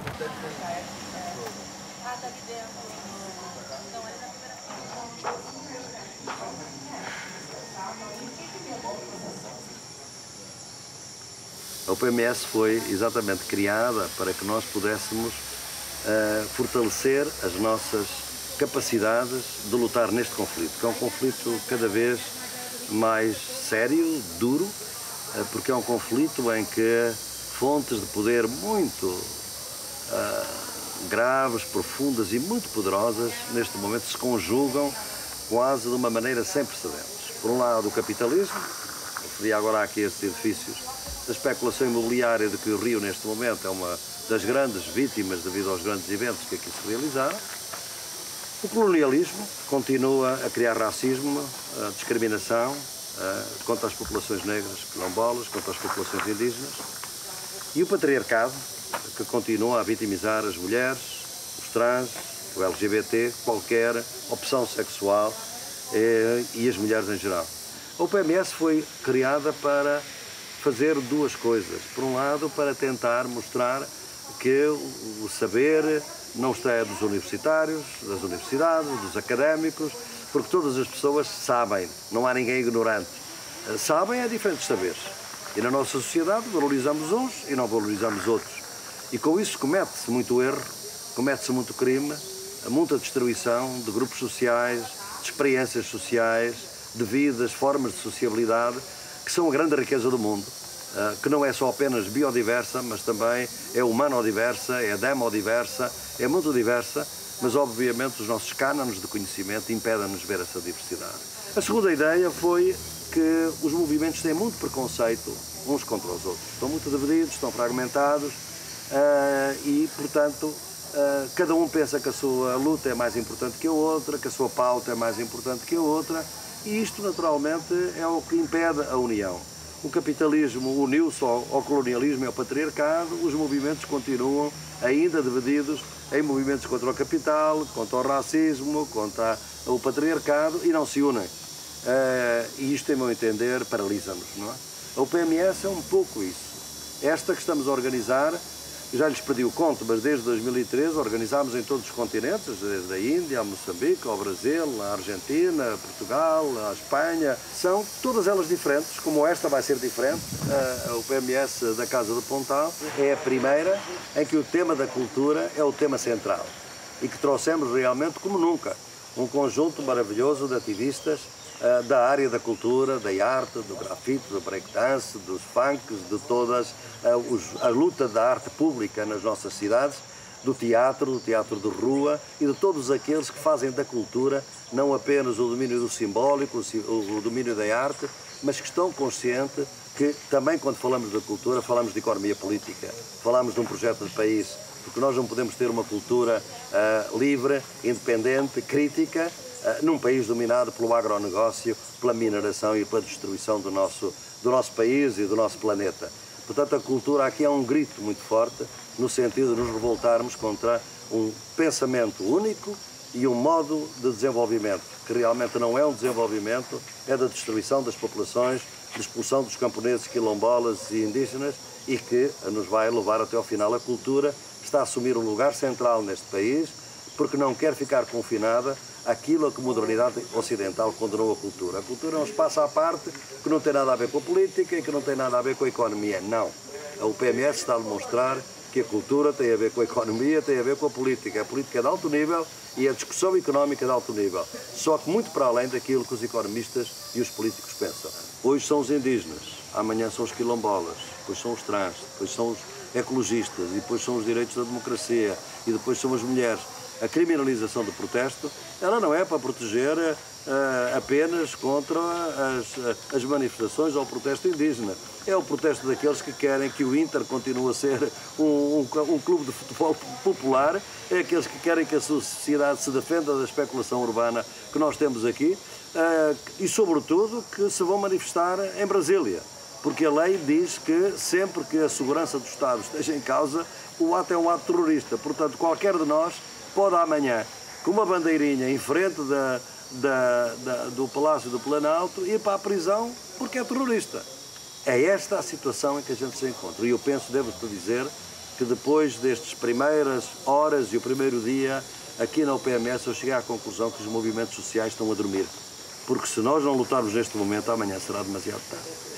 A UPMS foi exatamente criada para que nós pudéssemos fortalecer as nossas capacidades de lutar neste conflito, que é um conflito cada vez mais sério, duro, porque é um conflito em que fontes de poder muito graves, profundas e muito poderosas, neste momento se conjugam quase de uma maneira sem precedentes. Por um lado, o capitalismo, referi agora aqui a estes edifícios, a especulação imobiliária de que o Rio, neste momento, é uma das grandes vítimas devido aos grandes eventos que aqui se realizaram. O colonialismo continua a criar racismo, discriminação contra as populações negras, quilombolas, contra as populações indígenas. E o patriarcado, que continua a vitimizar as mulheres, os trans, o LGBT, qualquer opção sexual e as mulheres em geral. A UPMS foi criada para fazer duas coisas. Por um lado, para tentar mostrar que o saber não está dos universitários, das universidades, dos académicos, porque todas as pessoas sabem, não há ninguém ignorante. Sabem é diferentes saberes. E na nossa sociedade valorizamos uns e não valorizamos outros. E com isso comete-se muito erro, comete-se muito crime, muita destruição de grupos sociais, de experiências sociais, de vidas, formas de sociabilidade, que são a grande riqueza do mundo, que não é só apenas biodiversa, mas também é humanodiversa, é demodiversa, é muito diversa, mas obviamente os nossos cânones de conhecimento impedem-nos ver essa diversidade. A segunda ideia foi que os movimentos têm muito preconceito uns contra os outros. Estão muito divididos, estão fragmentados e, portanto, cada um pensa que a sua luta é mais importante que a outra, que a sua pauta é mais importante que a outra, e isto, naturalmente, é o que impede a união. O capitalismo uniu-se ao colonialismo e ao patriarcado, os movimentos continuam ainda divididos em movimentos contra o capital, contra o racismo, contra o patriarcado e não se unem. E isto, em meu entender, paralisa-nos, não é? A UPMS é um pouco isso. Esta que estamos a organizar, já lhes perdi o conto, mas desde 2013 organizámos em todos os continentes, desde a Índia, a Moçambique, ao Brasil, a Argentina, a Portugal, a Espanha. São todas elas diferentes, como esta vai ser diferente. A UPMS da Casa do Pontal é a primeira em que o tema da cultura é o tema central e que trouxemos realmente, como nunca, um conjunto maravilhoso de ativistas da área da cultura, da arte, do grafite, do breakdance, dos funks, de todas a luta da arte pública nas nossas cidades, do teatro de rua e de todos aqueles que fazem da cultura não apenas o domínio do simbólico, o domínio da arte, mas que estão conscientes que também quando falamos da cultura falamos de economia política, falamos de um projeto de país, porque nós não podemos ter uma cultura livre, independente, crítica, num país dominado pelo agronegócio, pela mineração e pela destruição do nosso país e do nosso planeta. Portanto, a cultura aqui é um grito muito forte no sentido de nos revoltarmos contra um pensamento único e um modo de desenvolvimento, que realmente não é um desenvolvimento, é da destruição das populações, de expulsão dos camponeses, quilombolas e indígenas e que nos vai levar até ao final. A cultura está a assumir um lugar central neste país porque não quer ficar confinada àquilo a que a modernidade ocidental condenou a cultura. A cultura é um espaço à parte que não tem nada a ver com a política e que não tem nada a ver com a economia. Não. O PMS está a demonstrar que a cultura tem a ver com a economia, tem a ver com a política. A política é de alto nível e a discussão económica é de alto nível. Só que muito para além daquilo que os economistas e os políticos pensam. Hoje são os indígenas, amanhã são os quilombolas, depois são os trans, depois são os ecologistas, e depois são os direitos da democracia, e depois são as mulheres. A criminalização do protesto, ela não é para proteger apenas contra as manifestações ou o protesto indígena. É o protesto daqueles que querem que o Inter continue a ser um clube de futebol popular, é aqueles que querem que a sociedade se defenda da especulação urbana que nós temos aqui e, sobretudo, que se vão manifestar em Brasília. Porque a lei diz que sempre que a segurança do Estado esteja em causa, o ato é um ato terrorista. Portanto, qualquer de nós pode amanhã, com uma bandeirinha em frente do Palácio do Planalto, ir para a prisão porque é terrorista. É esta a situação em que a gente se encontra. E eu penso, devo-te dizer, que depois destas primeiras horas e o primeiro dia, aqui na UPMS, eu cheguei à conclusão que os movimentos sociais estão a dormir. Porque se nós não lutarmos neste momento, amanhã será demasiado tarde.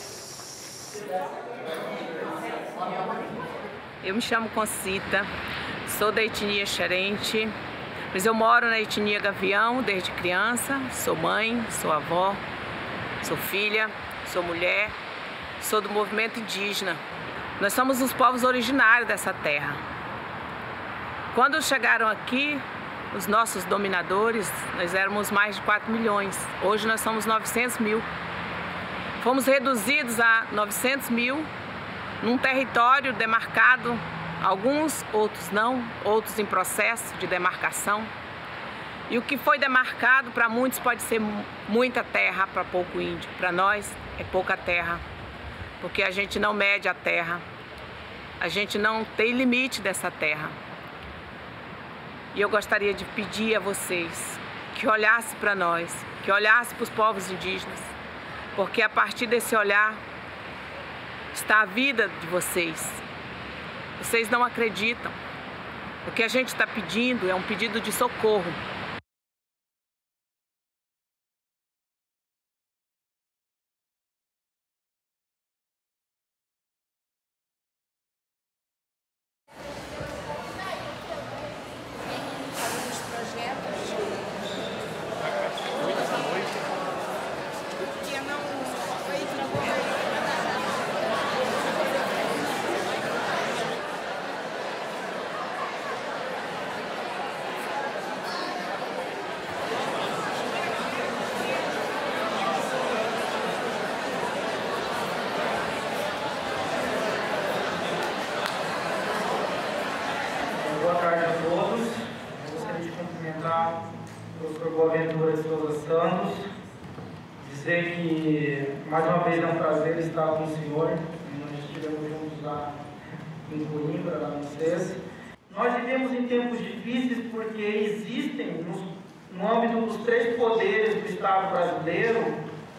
Eu me chamo Concita, sou da etnia Xerente, mas eu moro na etnia Gavião desde criança, sou mãe, sou avó, sou filha, sou mulher, sou do movimento indígena. Nós somos os povos originários dessa terra. Quando chegaram aqui, os nossos dominadores, nós éramos mais de 4 milhões, hoje nós somos 900 mil. Fomos reduzidos a 900 mil num território demarcado, alguns, outros não, outros em processo de demarcação. E o que foi demarcado para muitos pode ser muita terra para pouco índio. Para nós é pouca terra, porque a gente não mede a terra, a gente não tem limite dessa terra. E eu gostaria de pedir a vocês que olhassem para nós, que olhassem para os povos indígenas, porque a partir desse olhar está a vida de vocês. Vocês não acreditam. O que a gente está pedindo é um pedido de socorro. Boa tarde a todos. Eu gostaria de cumprimentar o professor Boaventura de Souza Santos, dizer que mais uma vez é um prazer estar com o senhor. Nós estivemos juntos lá em Coimbra, lá no SES. Nós vivemos em tempos difíceis porque existem, no âmbito dos 3 poderes do Estado brasileiro,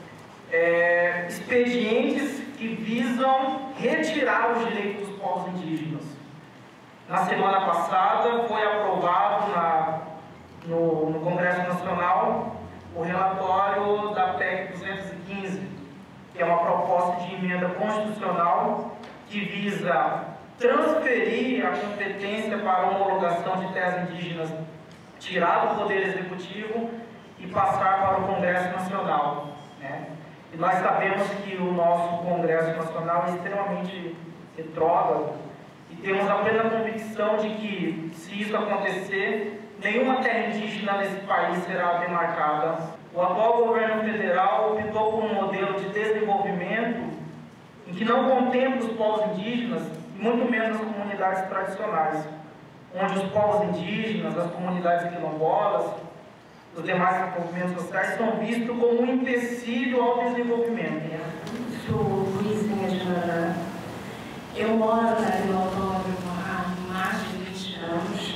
expedientes que visam retirar os direitos dos povos indígenas. Na semana passada foi aprovado no Congresso Nacional o relatório da PEC 215, que é uma proposta de emenda constitucional que visa transferir a competência para a homologação de terras indígenas, tirar do Poder Executivo e passar para o Congresso Nacional, né? E nós sabemos que o nosso Congresso Nacional é extremamente retrógrado E temos a plena convicção de que, se isso acontecer, nenhuma terra indígena nesse país será demarcada. O atual governo federal optou por um modelo de desenvolvimento em que não contempla os povos indígenas, e muito menos as comunidades tradicionais, onde os povos indígenas, as comunidades quilombolas, os demais movimentos sociais são vistos como um empecilho ao desenvolvimento. Sou Luizinha Joana. Eu moro na Vila Autódromo há mais de 20 anos.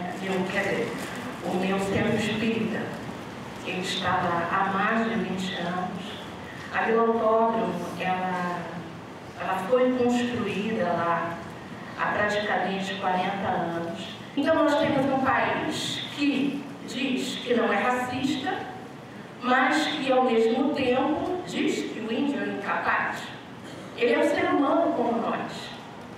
O meu centro espírita, ele está lá há mais de 20 anos. A Vila Autódromo, ela foi construída lá há praticamente 40 anos. Então nós temos um país que diz que não é racista, mas que ao mesmo tempo diz que o índio é incapaz. Ele é um ser humano como nós.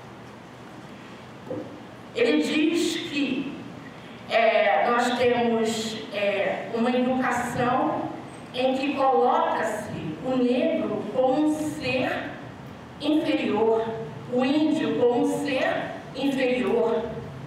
Ele diz que nós temos uma educação em que coloca-se o negro como um ser inferior, o índio como um ser inferior.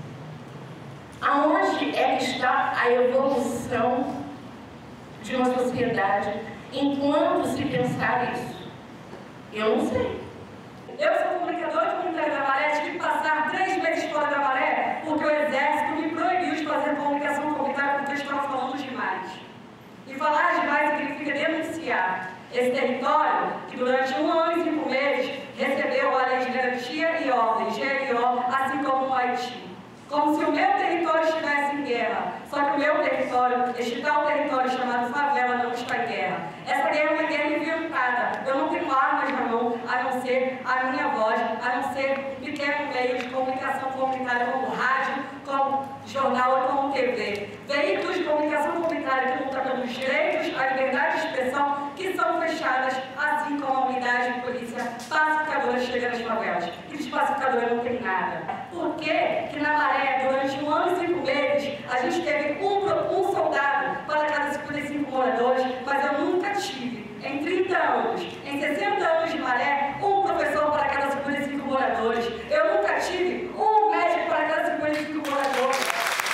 Aonde é que está a evolução de uma sociedade enquanto se pensar isso? Eu não sei. Eu sou comunicadora comunitária da Maré, tive que passar 3 meses fora da Maré porque o Exército me proibiu de fazer comunicação comunitária porque eu estava falando demais. E falar demais significa denunciar esse território que durante 1 ano e 5 meses recebeu a lei de garantia e ordem, GLO, assim como o Haiti. Como se o meu território estivesse em guerra. Só que o meu território, este tal território chamado favela, não está em guerra. Essa guerra é uma guerra inventada. Eu não tenho armas na mão, a não ser a minha voz, a não ser um pequeno meio de comunicação comunitária, como rádio, como jornal ou como TV. Veículos de comunicação comunitária que lutam pelos direitos, a liberdade de expressão, que são fechadas, assim como a unidade de polícia pacificadora chega nas favelas. E de pacificadora não tem nada. Por que na Maré, durante 1 ano e 5 meses, a gente teve um soldado para cada 55 moradores, mas eu nunca tive, em 30 anos, em 60 anos de Maré, um professor para cada 55 moradores. Eu nunca tive um médico para cada 55 moradores.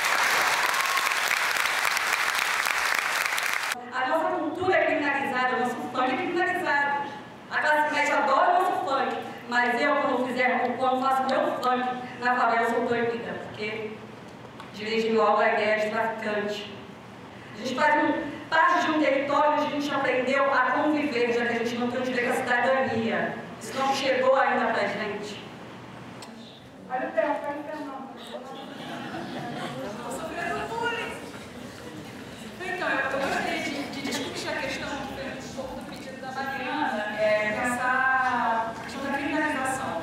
A nossa cultura é criminalizada, o nosso funk é criminalizado. A classe média adora o nosso funk, mas eu, quando faço meu funk na favela, eu sou proibida, porque dirigem logo a ideia de traficante. A gente faz parte de um território onde a gente aprendeu a conviver, já que a gente não tem o direito à cidadania. Isso não chegou ainda pra gente. Olha o pé, não. Estou sofrendo bullying. Então, eu gostaria de discutir a questão um pouco do pedido da Mariana, pensar a questão da criminalização.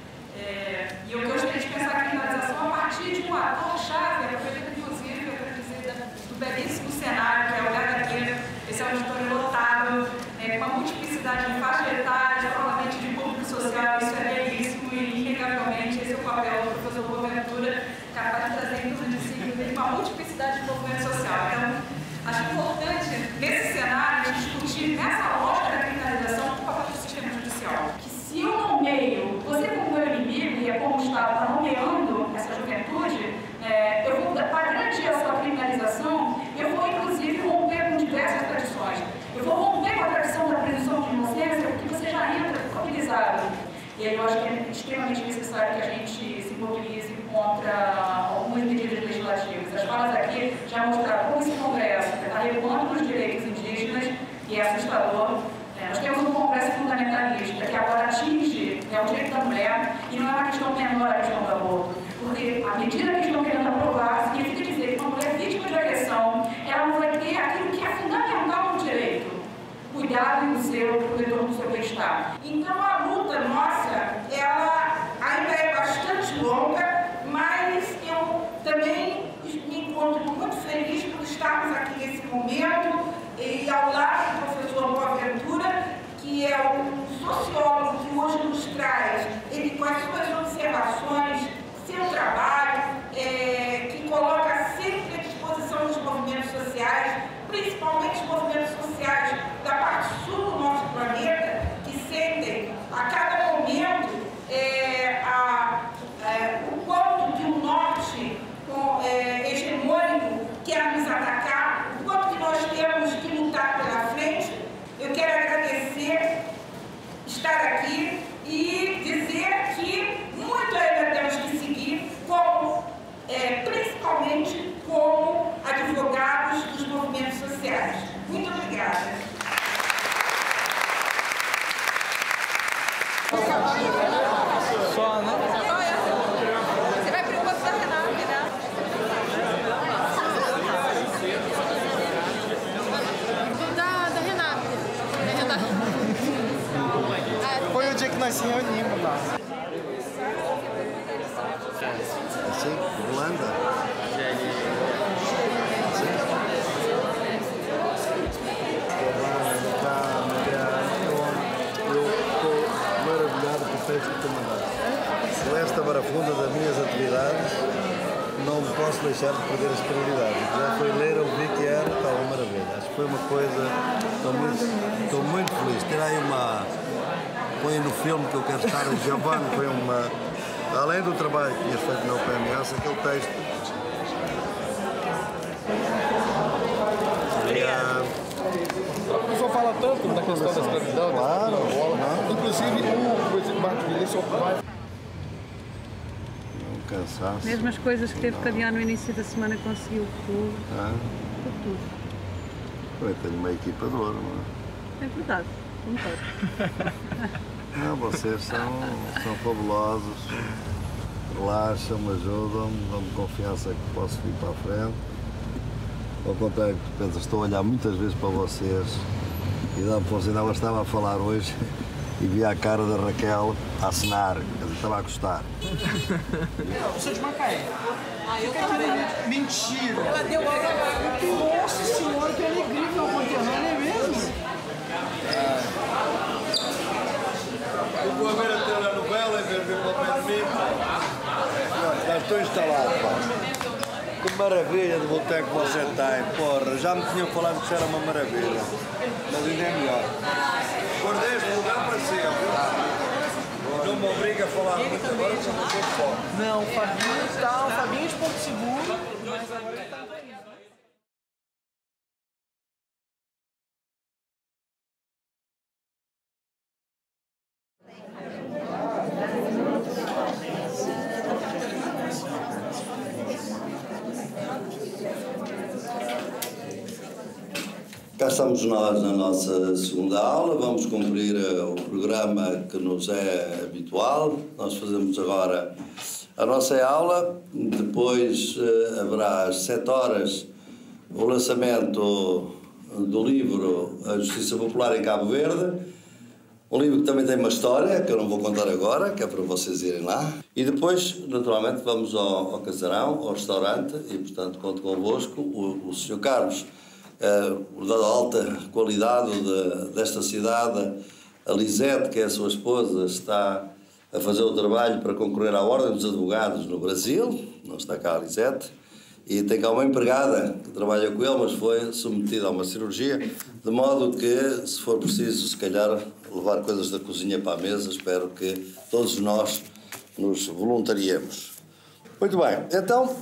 E eu gostaria de pensar a criminalização a partir de um ator-chave, inclusive, eu quero dizer, do belíssimo cenário, que é o HQ, esse auditório lotado, com uma multiplicidade de faixa etária, provavelmente de público social, isso é belíssimo e, inegavelmente, esse é o papel do professor Boaventura, capaz de trazer em torno de si uma multiplicidade de movimento social. Então, acho importante, nesse cenário, a gente discutir nessa lógica da criminalização o papel do sistema judicial. Que se eu nomeio você como meu inimigo, e é como o Estado está nomeando essa juventude, eu vou, para garantir a sua criminalização, eu vou, inclusive, romper com diversas tradições. Eu vou romper com a tradição da presunção de inocência, porque você já entra culpabilizado. E aí eu acho que é extremamente necessário que a gente se mobilize contra algumas medidas legislativas. As falas aqui já mostraram como esse Congresso está recuando para os direitos indígenas e é assustador. Nós temos um Congresso fundamentalista que agora atinge o direito da mulher e não é uma questão menor a questão do aborto. Porque a medida que estão querendo aprovar significa dizer que uma mulher vítima de agressão, ela não vai ter aquilo que é fundamental no direito. Cuidado e o zelo para o retorno do seu bem-estar. Então a luta nossa, ela ainda é bastante longa, mas eu também me encontro muito feliz por estarmos aqui nesse momento e ao lado do professor Boaventura, que é um sociólogo que hoje nos traz, ele com as suas observações, seu trabalho, que coloca sempre à disposição dos movimentos sociais, principalmente os movimentos sociais da parte sul do nosso planeta, que sentem a cada momento estar aqui e dizer que muito ainda temos que seguir, como, principalmente como advogados dos movimentos sociais. Muito obrigada. Só, né? Você vai para o encontro da Renata, né? Da Renata. Foi o dia que nós se reunimos lá. Assim? Irlanda? Com esta barafunda das minhas atividades, não me posso deixar de perder as prioridades. Já foi ler, ouvi que era, está uma maravilha. Acho que foi uma coisa, estou muito feliz. Ter aí põe no filme que eu quero estar, o Giovanni, foi uma, além do trabalho que tinhas feito no PMS, aquele texto. O pessoal fala tanto da questão da escravidão, claro, da bola. Inclusive, o presidente Marcos Vinícius ocupar. Cansaço. Mesmo as coisas que teve que adiar no início da semana conseguiu tudo. Tudo. Eu tenho uma equipa de ouro, não é? É verdade, concordo. Não, vocês são fabulosos, relaxam-me, ajudam-me, dão-me confiança que posso vir para a frente. Ao contrário, penso, estou a olhar muitas vezes para vocês e dá-me força. Ainda estava a falar hoje e vi a cara da Raquel a acenar, estava a gostar. Eu sou de Macaé. Eu também. Mentira! Ela deu aula. Nossa senhora, que alegria, meu conterrâneo, é mesmo? Eu vou ver a telenovela e ver o papel de mim. Já estou instalado, pá. Que maravilha de voltar que você tem, porra. Já me tinham falado que isso era uma maravilha. Mas ainda é melhor. Guardei este lugar para si, ó. Não me obriga a falar muito agora, porque eu não sou de fora. Não, o Fabinho está, o Fabinho de Porto Seguro, mas agora está em Paris. Cá estamos nós na nossa segunda aula, vamos cumprir o programa que nos é habitual. Nós fazemos agora a nossa aula, depois haverá às 7 horas o lançamento do livro A Justiça Popular em Cabo Verde, um livro que também tem uma história, que eu não vou contar agora, que é para vocês irem lá. E depois, naturalmente, vamos ao casarão, ao restaurante, e portanto conto convosco, o Sr. Carlos, da alta qualidade desta cidade, a Lisete, que é a sua esposa, está a fazer o trabalho para concorrer à Ordem dos Advogados no Brasil, não está cá a Lisete, e tem cá uma empregada que trabalha com ele, mas foi submetida a uma cirurgia, de modo que, se for preciso, se calhar, levar coisas da cozinha para a mesa, espero que todos nós nos voluntariemos. Muito bem, então,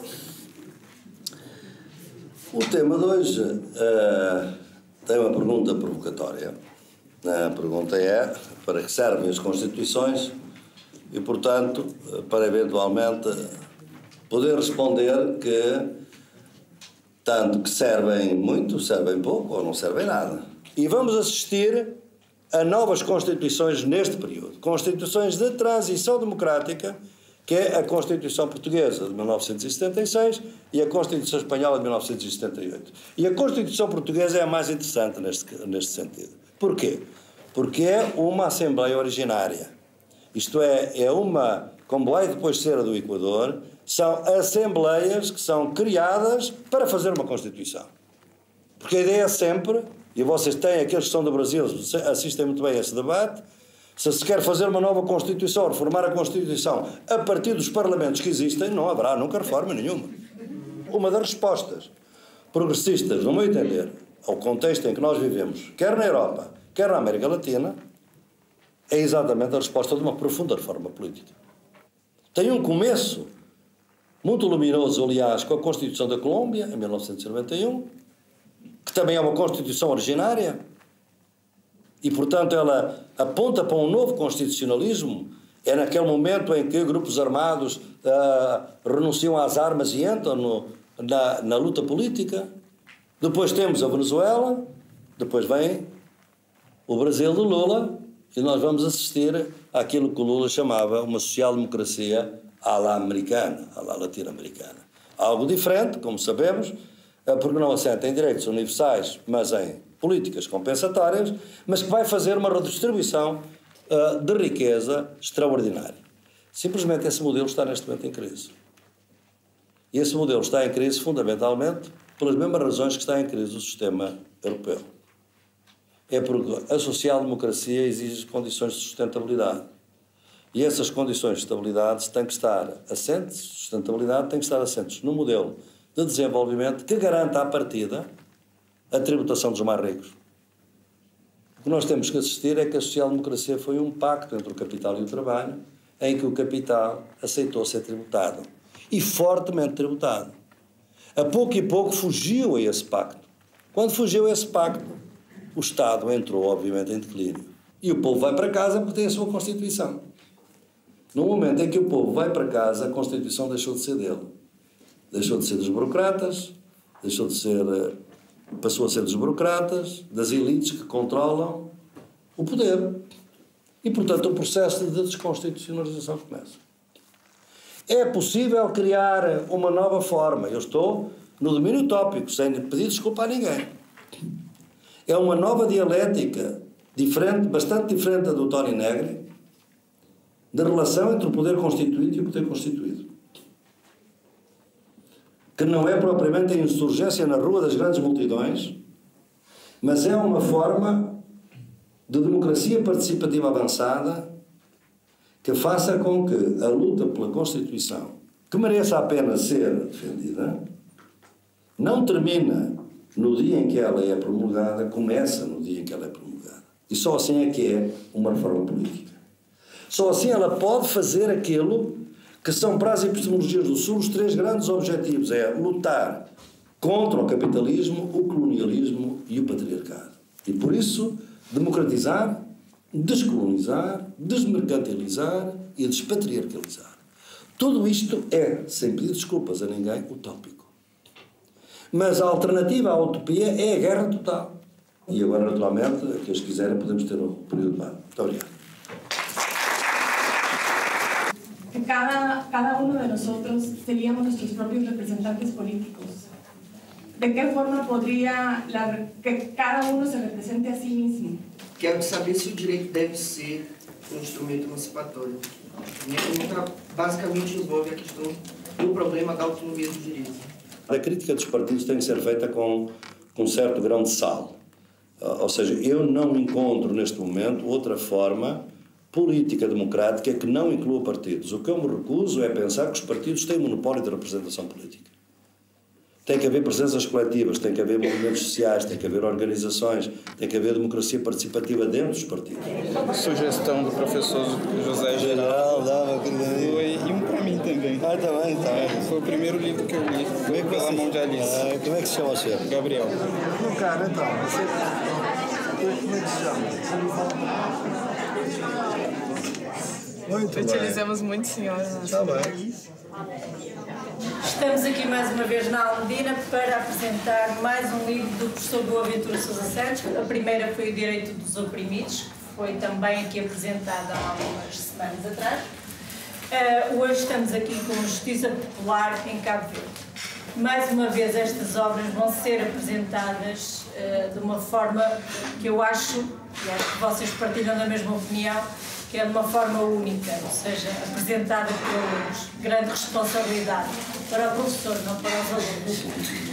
o tema de hoje tem uma pergunta provocatória. A pergunta é: para que servem as Constituições? E, portanto, para eventualmente poder responder que tanto que servem muito, servem pouco ou não servem nada. E vamos assistir a novas Constituições neste período. Constituições de transição democrática, que é a Constituição Portuguesa de 1976 e a Constituição Espanhola de 1978. E a Constituição Portuguesa é a mais interessante neste sentido. Porquê? Porque é uma Assembleia originária. Isto é uma, como vai depois ser a do Equador, são assembleias que são criadas para fazer uma Constituição. Porque a ideia é sempre, e vocês têm, aqueles que são do Brasil, assistem muito bem a esse debate, se quer fazer uma nova Constituição, reformar a Constituição a partir dos parlamentos que existem, não haverá nunca reforma nenhuma. Uma das respostas progressistas, no meu entender, ao contexto em que nós vivemos, quer na Europa, quer na América Latina, é exatamente a resposta de uma profunda reforma política. Tem um começo muito luminoso, aliás, com a Constituição da Colômbia, em 1991, que também é uma Constituição originária, E, portanto, ela aponta para um novo constitucionalismo. É naquele momento em que grupos armados renunciam às armas e entram na luta política. Depois temos a Venezuela, depois vem o Brasil de Lula, e nós vamos assistir àquilo que o Lula chamava uma social-democracia à la americana, à la latino-americana. Algo diferente, como sabemos, porque não assenta em direitos universais, mas em políticas compensatórias, mas que vai fazer uma redistribuição de riqueza extraordinária. Simplesmente esse modelo está neste momento em crise. E esse modelo está em crise fundamentalmente pelas mesmas razões que está em crise o sistema europeu. É porque a social-democracia exige condições de sustentabilidade. E essas condições de estabilidade têm que estar assentes, sustentabilidade tem que estar assentes num modelo de desenvolvimento que garanta à partida a tributação dos mais ricos. O que nós temos que assistir é que a social-democracia foi um pacto entre o capital e o trabalho, em que o capital aceitou ser tributado. E fortemente tributado. A pouco e pouco fugiu a esse pacto. Quando fugiu a esse pacto, o Estado entrou, obviamente, em declínio. E o povo vai para casa porque tem a sua Constituição. No momento em que o povo vai para casa, a Constituição deixou de ser dele. Deixou de ser dos burocratas, passou a ser dos burocratas, das elites que controlam o poder. E, portanto, o processo de desconstitucionalização começa. É possível criar uma nova forma. Eu estou no domínio utópico, sem pedir desculpa a ninguém. É uma nova dialética, diferente, bastante diferente da do Toni Negri, da relação entre o poder constituído e o poder constituído. Que não é propriamente a insurgência na rua das grandes multidões, mas é uma forma de democracia participativa avançada que faça com que a luta pela Constituição, que mereça a pena ser defendida, não termina no dia em que ela é promulgada, começa no dia em que ela é promulgada. E só assim é que é uma reforma política. Só assim ela pode fazer aquilo que são para as epistemologias do Sul os três grandes objetivos. É lutar contra o capitalismo, o colonialismo e o patriarcado. E por isso, democratizar, descolonizar, desmercantilizar e despatriarcalizar. Tudo isto é, sem pedir desculpas a ninguém, utópico. Mas a alternativa à utopia é a guerra total. E agora, naturalmente, aqueles que quiserem, podemos ter um período de debate. Muito obrigado. Cada uno de nosotros seríamos nuestros propios representantes políticos. ¿De qué forma podría que cada uno se represente a sí mismo? Quero saber se o direito deve ser um instrumento emancipatório. Minha pergunta basicamente envolve a questão do problema da autonomia do direito. A crítica dos partidos tem que ser feita com um certo grão de sal. Ou seja, eu não encontro neste momento outra forma política democrática que não inclua partidos. O que eu me recuso é pensar que os partidos têm monopólio de representação política. Tem que haver presenças coletivas, tem que haver movimentos sociais, tem que haver organizações, tem que haver democracia participativa dentro dos partidos. Sugestão do professor José Geraldo. E um para mim também. Ah, também, tá. Foi o primeiro livro que eu li. Foi pela mão de Alice. Como é que se chama o senhor? Gabriel. Não, cara, então. Como é que se chama? Muito Utilizamos muito senhoras. Está bem. Estamos aqui mais uma vez na Almedina para apresentar mais um livro do professor Boaventura Sousa Santos. A primeira foi O Direito dos Oprimidos, que foi também aqui apresentada há algumas semanas atrás. Hoje estamos aqui com Justiça Popular em Cabo Verde. Mais uma vez estas obras vão ser apresentadas de uma forma que eu acho, e acho que vocês partilham da mesma opinião, que é de uma forma única, ou seja, apresentada pelos, grande responsabilidade para o professor, não para os alunos.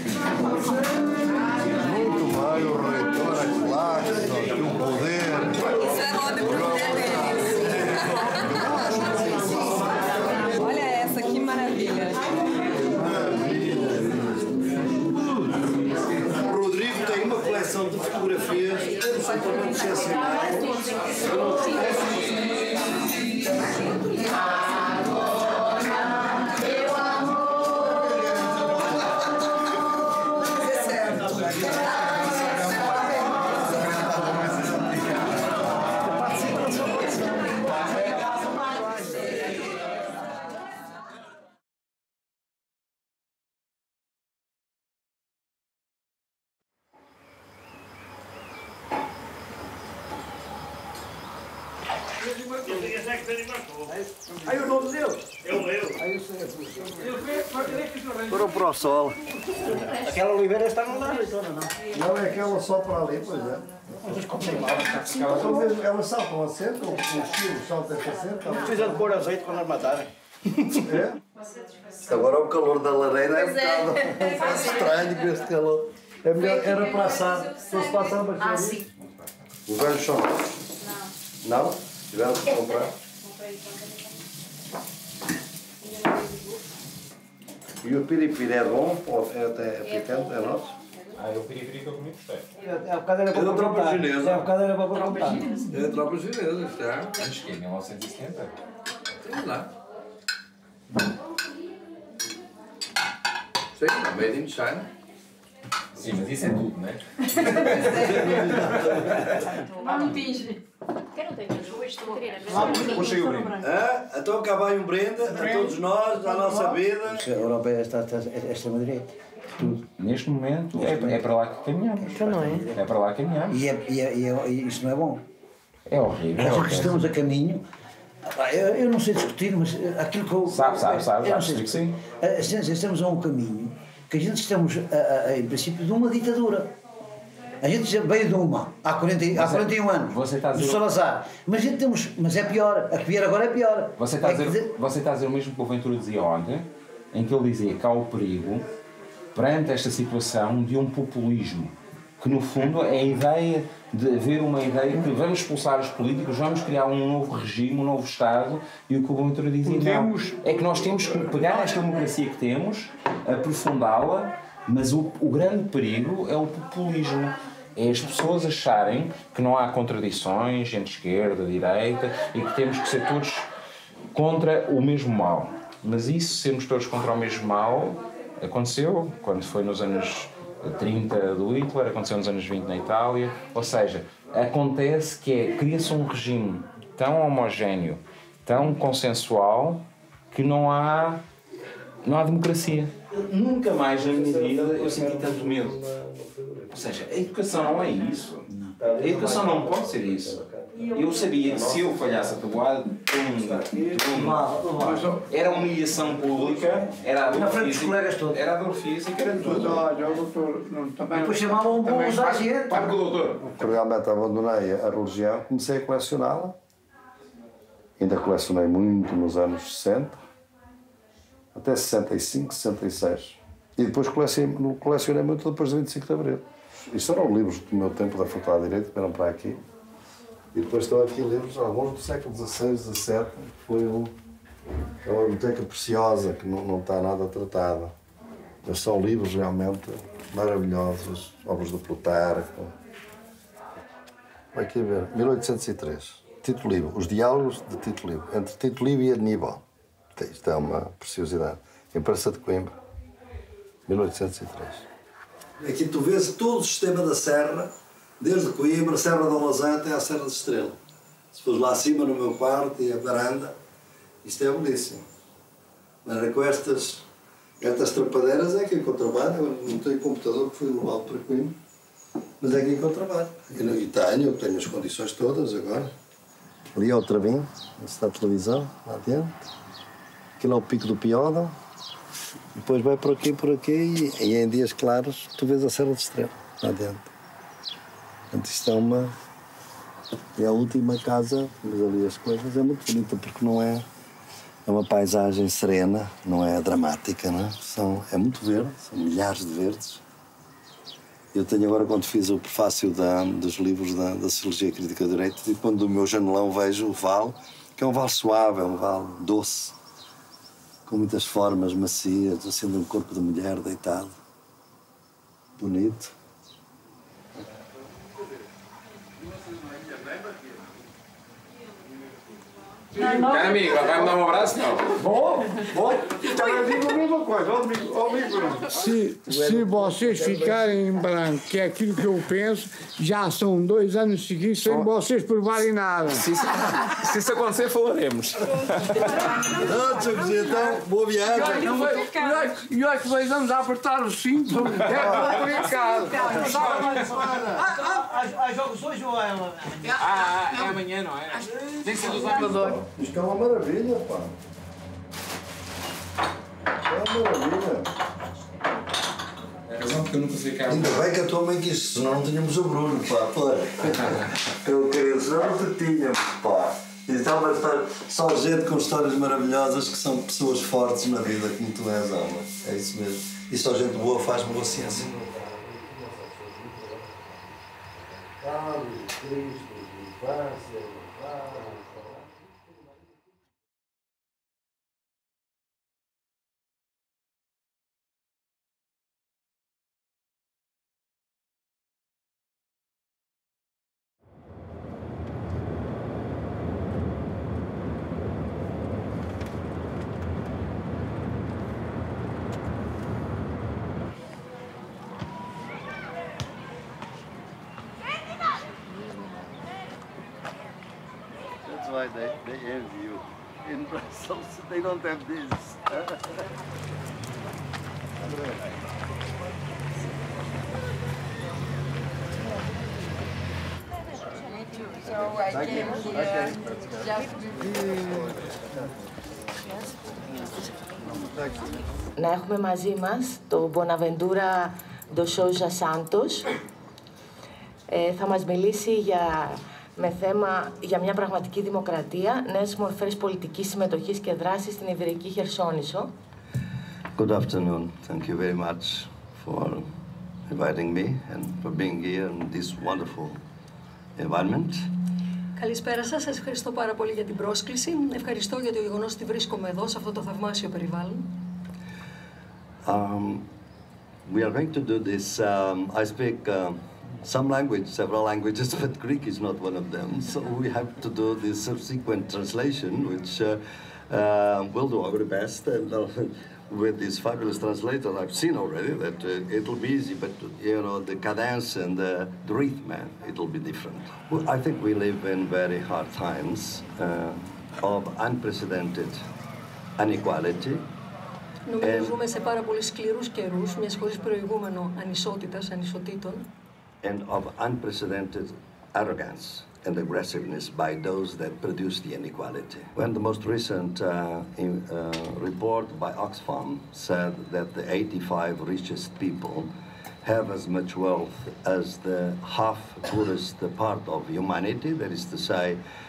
Muito bem, o reitor, a classe, o poder. Isso é roda para olha essa, que maravilha. Rodrigo tem uma coleção de fotografias absolutamente excepcional. esse é que tem gostou. Aí o nome dele? É o meu. Aí eu sei. Foram para o sol. Aquela oliveira está no lado, então não. Não, é aquela só para ali, pois é. Elas saltam a cerca, o estilo salta essa cerca. Não precisa de pôr azeite quando as matarem. É? Agora o calor da lareira é um bocado estranho com este calor. É melhor, era para assar. Só se passa a baixaria. sim. Os velhos são novos? Não? Tiveram que comprar? E o piripiri é bom? É até picante? É nosso? O piripiri que eu comi gostei. É um bocado era para tropa chinesa. É um bocado era para perguntar. É tropa chinesa, está. Acho que é 1970. Sei lá. Sei, made in China. Sim, mas isso é tudo, não é? Vamos fingir. Quero ter hoje, estou a querer. Puxei o brinde. Então cá vai um brinde a todos nós, à nossa vida. A Europa é extrema-direita. Tudo. Neste momento é para lá que caminhamos. Então não é? É para lá que caminhamos. E isso não é bom. É horrível. É porque estamos a caminho. Eu não sei discutir, mas aquilo que eu. Sabe, eu não sei que sim. Estamos a um caminho que a gente estamos, em princípio, de uma ditadura. A gente veio de uma, há 41 anos, do Salazar. Mas a gente temos, mas é pior, a que vier agora é pior. Você está a dizer o mesmo que o Ventura dizia ontem, em que ele dizia que há o perigo, perante esta situação, de um populismo, que no fundo é a ideia de haver uma ideia que vamos expulsar os políticos, vamos criar um novo regime, um novo Estado, e o que o Ventura dizia não, é que nós temos que pegar esta democracia que temos, aprofundá-la, mas o grande perigo é o populismo. É as pessoas acharem que não há contradições entre esquerda, direita, e que temos que ser todos contra o mesmo mal. Mas isso, sermos todos contra o mesmo mal, aconteceu quando foi nos anos 30 do Hitler, aconteceu nos anos 20 na Itália, ou seja, acontece que cria-se um regime tão homogéneo, tão consensual, que não há democracia. Nunca mais na minha vida eu senti tanto medo. Ou seja, a educação não é isso. A educação não pode ser isso. Eu sabia que se eu falhasse a tabuada, era humilhação pública, era a dor física, era tudo. Depois chamavam bons da gente. Realmente abandonei a religião, comecei a colecioná-la. Ainda colecionei muito nos anos 60, até 65, 66. E depois colecionei muito depois de 25 de Abril. Isto eram livros do meu tempo da Faculdade de Direito, que eram para aqui. E depois estão aqui livros, alguns do século XVI, XVII, foi uma biblioteca preciosa, que não está nada tratada. Mas são livros realmente maravilhosos, obras do Plutarco. Vai aqui ver, 1803, Tito Livio, os diálogos de Tito Livio, entre Tito Livio e Aníbal. Isto é uma preciosidade. Imprensa de Coimbra, 1803. Aqui tu vês todo o sistema da serra, desde Coimbra, Serra da Lozã até à Serra de Estrela. Se fores lá acima no meu quarto e a varanda, isto é belíssimo. Mas com estas trepadeiras é que eu trabalho. Eu não tenho computador que fui levado para Coimbra, mas é aqui que eu trabalho. E tenho as condições todas agora. Ali é o Travinho, está a televisão, lá dentro. Aquilo é o Pico do Piódão. Depois vai por aqui e em dias claros tu vês a Serra de Estrela, lá dentro. Portanto, isto é a última casa, mas ali as coisas é muito bonita porque não é uma paisagem serena, não é dramática, não é? É muito verde, são milhares de verdes. Eu tenho agora, quando fiz o prefácio dos livros da Sociologia Crítica do Direito, e quando do meu janelão vejo o vale, que é um vale suave, é um vale doce, com muitas formas macias, assim de um corpo de mulher deitado, bonito. Caro amigo, vai-me dar um abraço? Não. Bom. Também digo a mesma coisa, ó amigo. Se vocês ficarem em branco, que é aquilo que eu penso, já são 2 anos seguidos sem vocês provarem nada. Se isso acontecer, falaremos. Então, boa viagem. E olha que 2 anos a apertar os cintos, é complicado. Há jogos hoje ou é? É amanhã, não é? Tem que ser do Salvador. Isto é uma maravilha, pá. É uma maravilha. Razão porque eu nunca sei cá. Ainda bem que a tua mãe quis, senão não tínhamos o Bruno, pá. Eu queria, senão não te tínhamos, pá. Então vai estar só gente com histórias maravilhosas que são pessoas fortes na vida, como tu és, Alma. É isso mesmo. E só gente boa faz boa ciência. That's why they envy you. In Brussels, they don't have this. Να έχουμε μαζί μας τον Bonaventura dos Sousa Santos. Θα μας μιλήσει με θέμα για μια πραγματική δημοκρατία, νέες μορφές πολιτικής συμμετοχής και δράσης στην Ιβηρική Χερσόνησο. Good afternoon. Thank you very much for inviting me and for being here in this wonderful environment. Καλησπέρα σας. Σας ευχαριστώ πάρα πολύ για την πρόσκληση. Ευχαριστώ για το γεγονός ότι βρίσκομαι εδώ, σε αυτό το θαυμάσιο περιβάλλον. We are going to do this. I speak some language, several languages, but Greek is not one of them. So we have to do this subsequent translation, which we'll do our best. And with this fabulous translator, I've seen already that it'll be easy, but you know, the cadence and the rhythm, it'll be different. I think we live in very hard times of unprecedented inequality. Νομίζω ζούμε σε πάρα πολύ σκληρούς καιρούς, μιας χωρίς προηγούμενο ανισοτήτων. And of unprecedented arrogance and aggressiveness by those that produce the inequality. When the most recent report by Oxfam said that the 85 richest people have as much wealth as the half poorest part of humanity, that is to say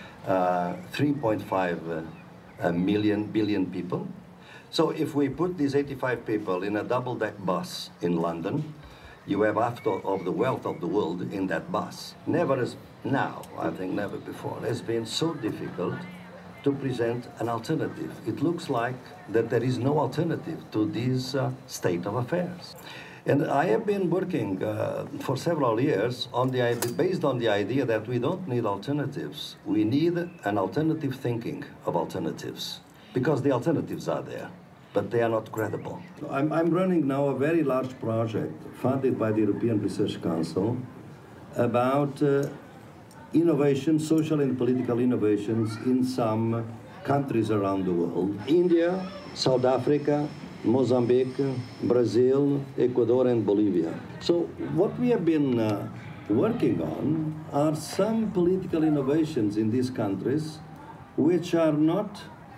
3.5 billion people. So if we put these 85 people in a double-deck bus in London, you have half of the wealth of the world in that bus. Never as now, I think never before, has been so difficult to present an alternative. It looks like that there is no alternative to this state of affairs. And I have been working for several years based on the idea that we don't need alternatives. We need an alternative thinking of alternatives, because the alternatives are there, but they are not credible. I'm running now a very large project funded by the European Research Council about innovation, social and political innovations in some countries around the world. India, South Africa, Mozambique, Brazil, Ecuador and Bolivia. So what we have been working on are some political innovations in these countries which are not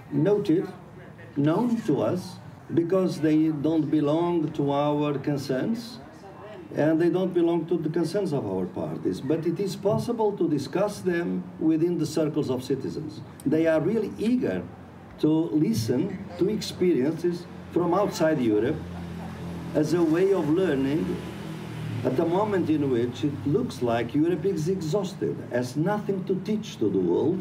known to us because they don't belong to our concerns and they don't belong to the concerns of our parties. But it is possible to discuss them within the circles of citizens. They are really eager to listen to experiences from outside Europe as a way of learning at a moment in which it looks like Europe is exhausted, has nothing to teach to the world,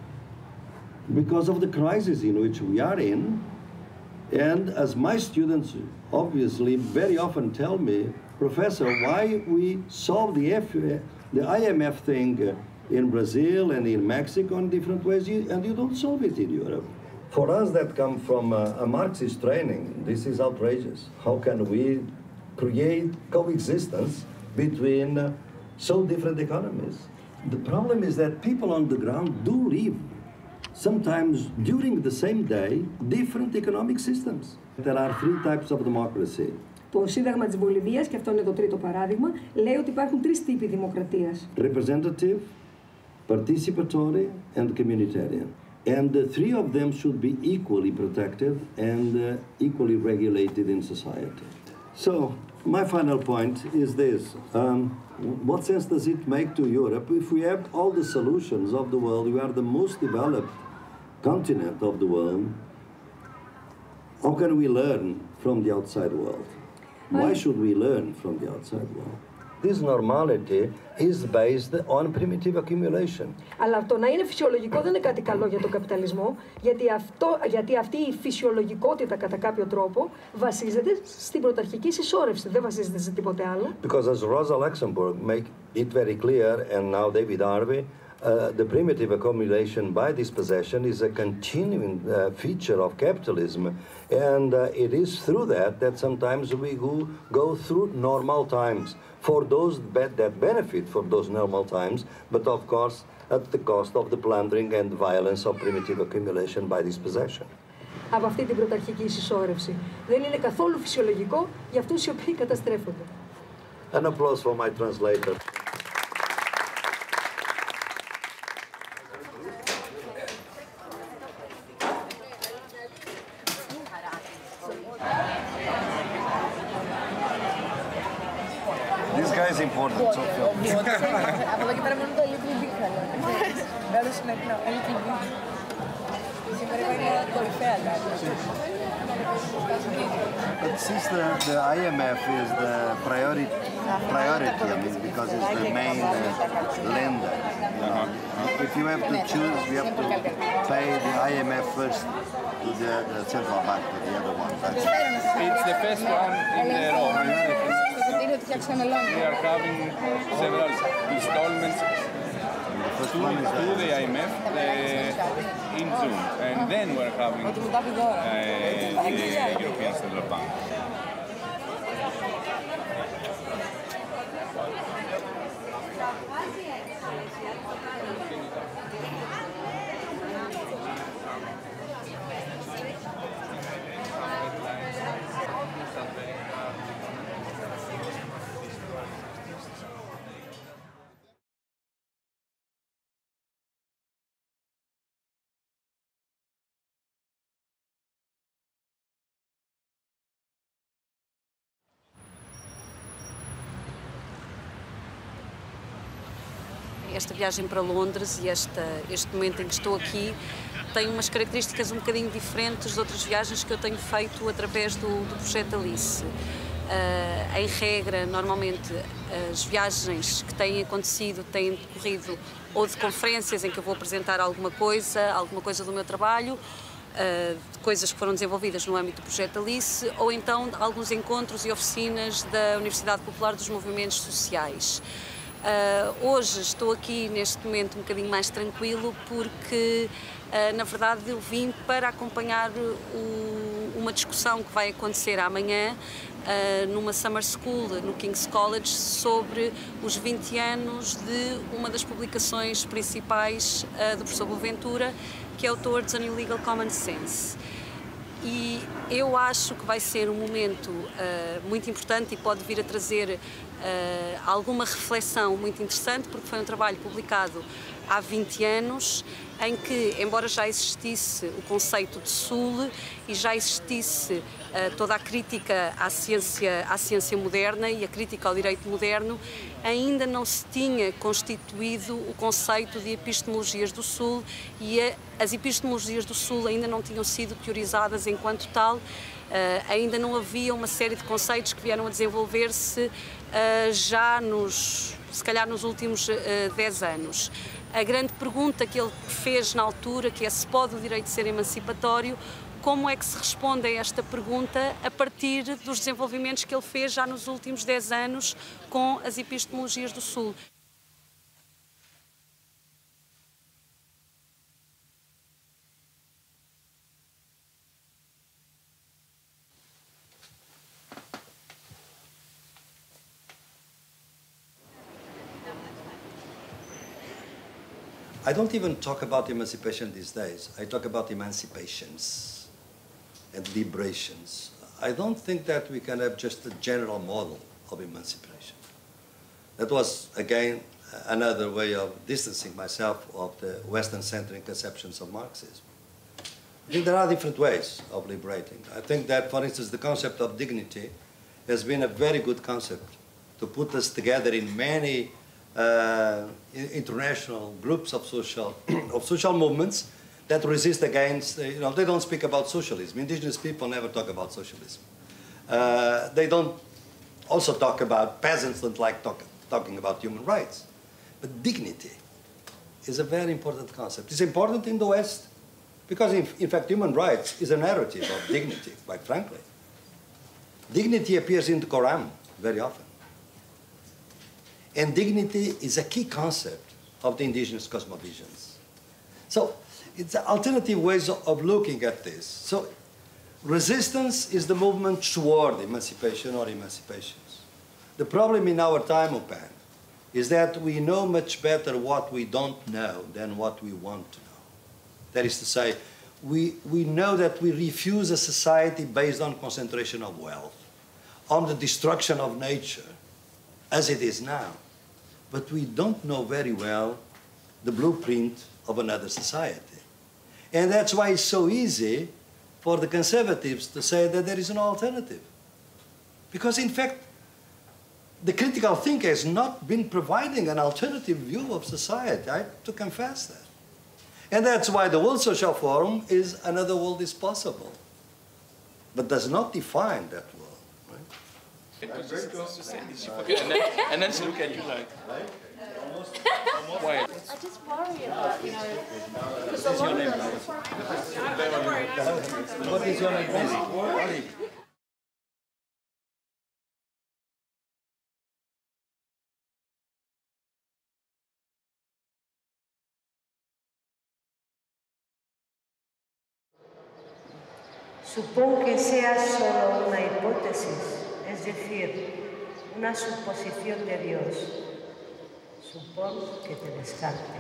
because of the crisis in which we are in. And as my students obviously very often tell me, Professor, why we solve the IMF thing in Brazil and in Mexico in different ways, and you don't solve it in Europe. For us that come from a Marxist training, this is outrageous. How can we create coexistence between so different economies? The problem is that people on the ground do live sometimes during the same day, different economic systems. There are three types of democracy. Το Σύνταγμα της Βολιβίας, και αυτό είναι το τρίτο παράδειγμα, λέει ότι υπάρχουν τρεις τύποι δημοκρατίας. Representative, participatory and communitarian. And the three of them should be equally protected and equally regulated in society. So, my final point is this. What sense does it make to Europe if we have all the solutions of the world, we are the most developed continent of the world, how can we learn from the outside world? Why should we learn from the outside world? This normality is based on primitive accumulation. Αλλά το να είναι φυσιολογικό δεν είναι κάτι καλό για τον καπιταλισμό, γιατί αυτή η φυσιολογικότητα κατά κάποιο τρόπο βασίζεται στην πρωταρχική συσσόρευση, δεν βασίζεται σε τίποτε άλλο. Because as Rosa Luxemburg make it very clear, and now David Harvey, the primitive accumulation by dispossession is a continuing feature of capitalism, and it is through that sometimes we go through normal times for those that benefit from those normal times, but of course at the cost of the plundering and violence of primitive accumulation by dispossession. Από αυτή την πρωταρχική συσσόρευση. Δεν είναι καθόλου φυσιολογικό για αυτούς οι οποίοι καταστρέφονται. An applause for my translator. This guy is important, so Από εδώ και πέρα μόνο το Little Big θέλω. Δεν το σημερινό, Little Big. Σήμερα είναι κορυφαία κάτι. But since the IMF is the priority, I mean, because it's the main lender, you know, if you have to choose, you have to pay the IMF first to the central bank, to the other one. It's the first one in the row. We are having several installments to the IMF in June, and then we're having the European Central Bank. Esta viagem para Londres e este momento em que estou aqui tem umas características um bocadinho diferentes de outras viagens que eu tenho feito através do projeto Alice. Em regra, normalmente, as viagens que têm acontecido têm decorrido ou de conferências em que eu vou apresentar alguma coisa do meu trabalho, de coisas que foram desenvolvidas no âmbito do projeto Alice, ou então alguns encontros e oficinas da Universidade Popular dos Movimentos Sociais. Hoje estou aqui neste momento um bocadinho mais tranquilo porque, na verdade, eu vim para acompanhar uma discussão que vai acontecer amanhã numa Summer School no King's College sobre os 20 anos de uma das publicações principais do professor Boaventura, que é o Towards an Illegal Common Sense. E eu acho que vai ser um momento muito importante e pode vir a trazer alguma reflexão muito interessante, porque foi um trabalho publicado há 20 anos, em que, embora já existisse o conceito de Sul e já existisse toda a crítica à ciência moderna e a crítica ao direito moderno, ainda não se tinha constituído o conceito de epistemologias do Sul e as epistemologias do Sul ainda não tinham sido teorizadas enquanto tal, ainda não havia uma série de conceitos que vieram a desenvolver-se já se calhar nos últimos 10 anos. A grande pergunta que ele fez na altura, que é se pode o direito ser emancipatório, como é que se responde a esta pergunta a partir dos desenvolvimentos que ele fez já nos últimos 10 anos com as epistemologias do Sul. I don't even talk about emancipation these days. I talk about emancipations and liberations. I don't think that we can have just a general model of emancipation. That was, again, another way of distancing myself of the Western-centric conceptions of Marxism. I think there are different ways of liberating. I think that, for instance, the concept of dignity has been a very good concept to put us together in many international groups of social movements that resist against, they don't speak about socialism. Indigenous people never talk about socialism. They don't also talk about, peasants don't like talking about human rights. But dignity is a very important concept. It's important in the West because, in fact, human rights is a narrative of dignity, quite frankly. Dignity appears in the Quran very often. And dignity is a key concept of the indigenous cosmovisions. So it's alternative ways of looking at this. So resistance is the movement toward emancipation or emancipations. The problem in our time, Upan, is that we know much better what we don't know than what we want to know. That is to say, we know that we refuse a society based on concentration of wealth, on the destruction of nature, as it is now. But we don't know very well the blueprint of another society. And that's why it's so easy for the conservatives to say that there is an alternative. Because, in fact, the critical thinker has not been providing an alternative view of society. I have to confess that. And that's why the World Social Forum is another world is possible, but does not define that world. And then she look at you like, why? I just worry about, because What is your name? What is your name? Supón que sea solo una hipótesis, es decir, una suposición de Dios. Supón que te descarte.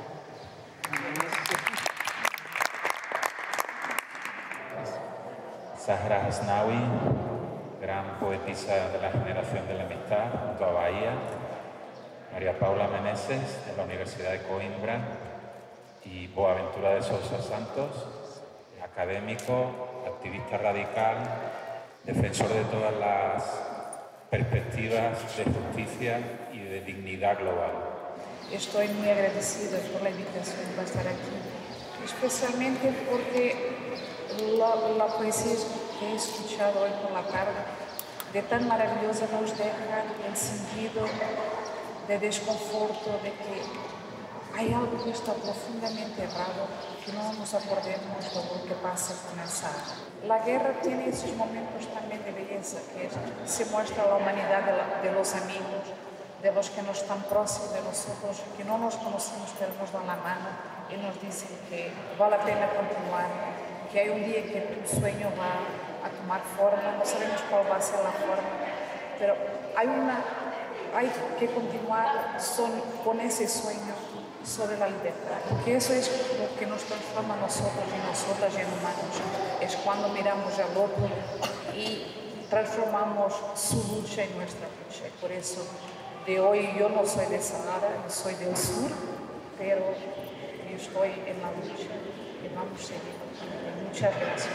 Zahra Hasnaoui, gran poetisa de la generación de la amistad, junto a Bahía. María Paula Meneses, de la Universidad de Coimbra. Y Boaventura de Sousa Santos, académico, activista radical, defensor de todas las perspectivas de justicia y de dignidad global. Estoy muy agradecida por la invitación para estar aquí, especialmente porque la poesía que he escuchado hoy por la tarde, de tan maravillosa, nos deja el sentido de desconforto, de que hay algo que está profundamente errado, que no nos acordemos de lo que pasa con el Sahara. La guerra tiene esos momentos también de belleza, que se muestra la humanidad de los amigos, de los que no están próximos de nosotros, que no nos conocemos, pero nos dan la mano y nos dicen que vale la pena continuar, que hay un día que tu sueño va a tomar forma, no sabemos cuál va a ser la forma, pero hay que continuar con ese sueño sobre la libertad, que eso es lo que nos transforma a nosotros y nosotras en humanos, es cuando miramos al otro y transformamos su lucha en nuestra lucha. Por eso, de hoy yo no soy de Sahara, yo soy del sur, pero yo estoy en la lucha y vamos a seguir. Muchas gracias.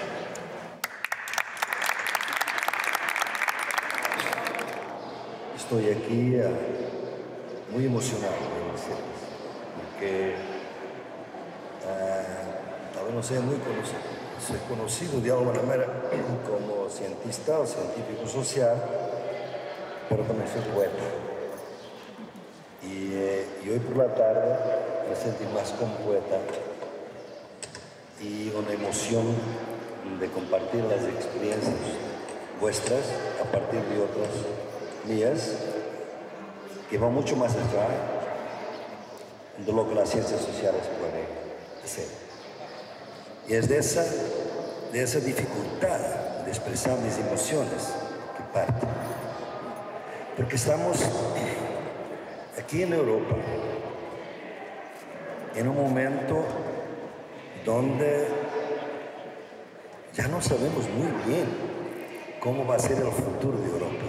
Estoy aquí muy emocionado, porque no sé, muy conocido. Soy conocido de alguna manera como cientista o científico social, pero también soy poeta. Y hoy por la tarde me sentí más como poeta y una emoción de compartir las experiencias vuestras a partir de otras mías que van mucho más allá de lo que las ciencias sociales pueden hacer. Y es de esa dificultad de expresar mis emociones que parte. Porque estamos aquí en Europa en un momento donde ya no sabemos muy bien cómo va a ser el futuro de Europa.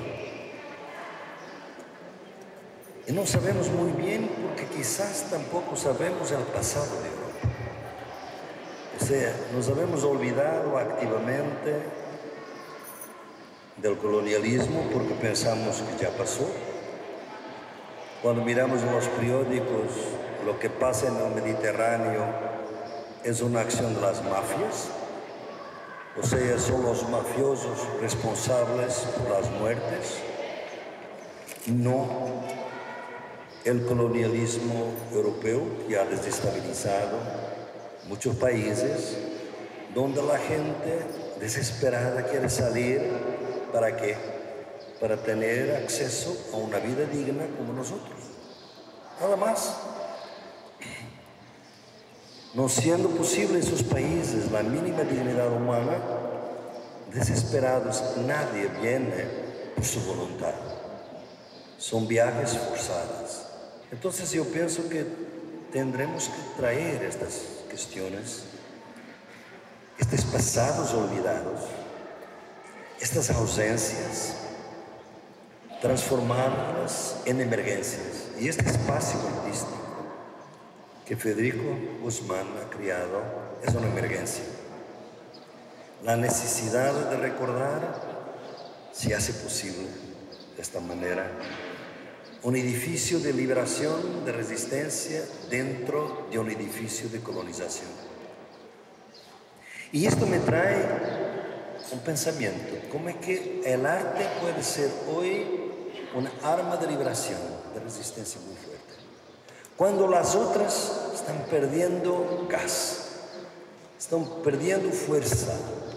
Y no sabemos muy bien porque quizás tampoco sabemos el pasado de Europa. Es sea, nos habemos olvidado activamente del colonialismo porque pensamos que ya pasó. Cuando miramos en los periódicos lo que pasa en el Mediterráneo es una acción de las mafias, o sea, son los mafiosos responsables por las muertes, no el colonialismo europeo que ha desestabilizado muchos países donde la gente desesperada quiere salir. ¿Para qué? Para tener acceso a una vida digna como nosotros. Nada más. No siendo posible en sus países la mínima dignidad humana, desesperados, nadie viene por su voluntad. Son viajes forzados. Entonces yo pienso que tendremos que traer estas cuestiones, estos pasados olvidados, estas ausencias, transformarlas en emergencias. Y este espacio artístico que Federico Guzmán ha creado es una emergencia. La necesidad de recordar se hace posible de esta manera. Un edificio de liberación, de resistencia dentro de un edificio de colonización. Y esto me trae un pensamiento, como es que el arte puede ser hoy una arma de liberación, de resistencia muy fuerte. Cuando las otras están perdiendo gas, están perdiendo fuerza.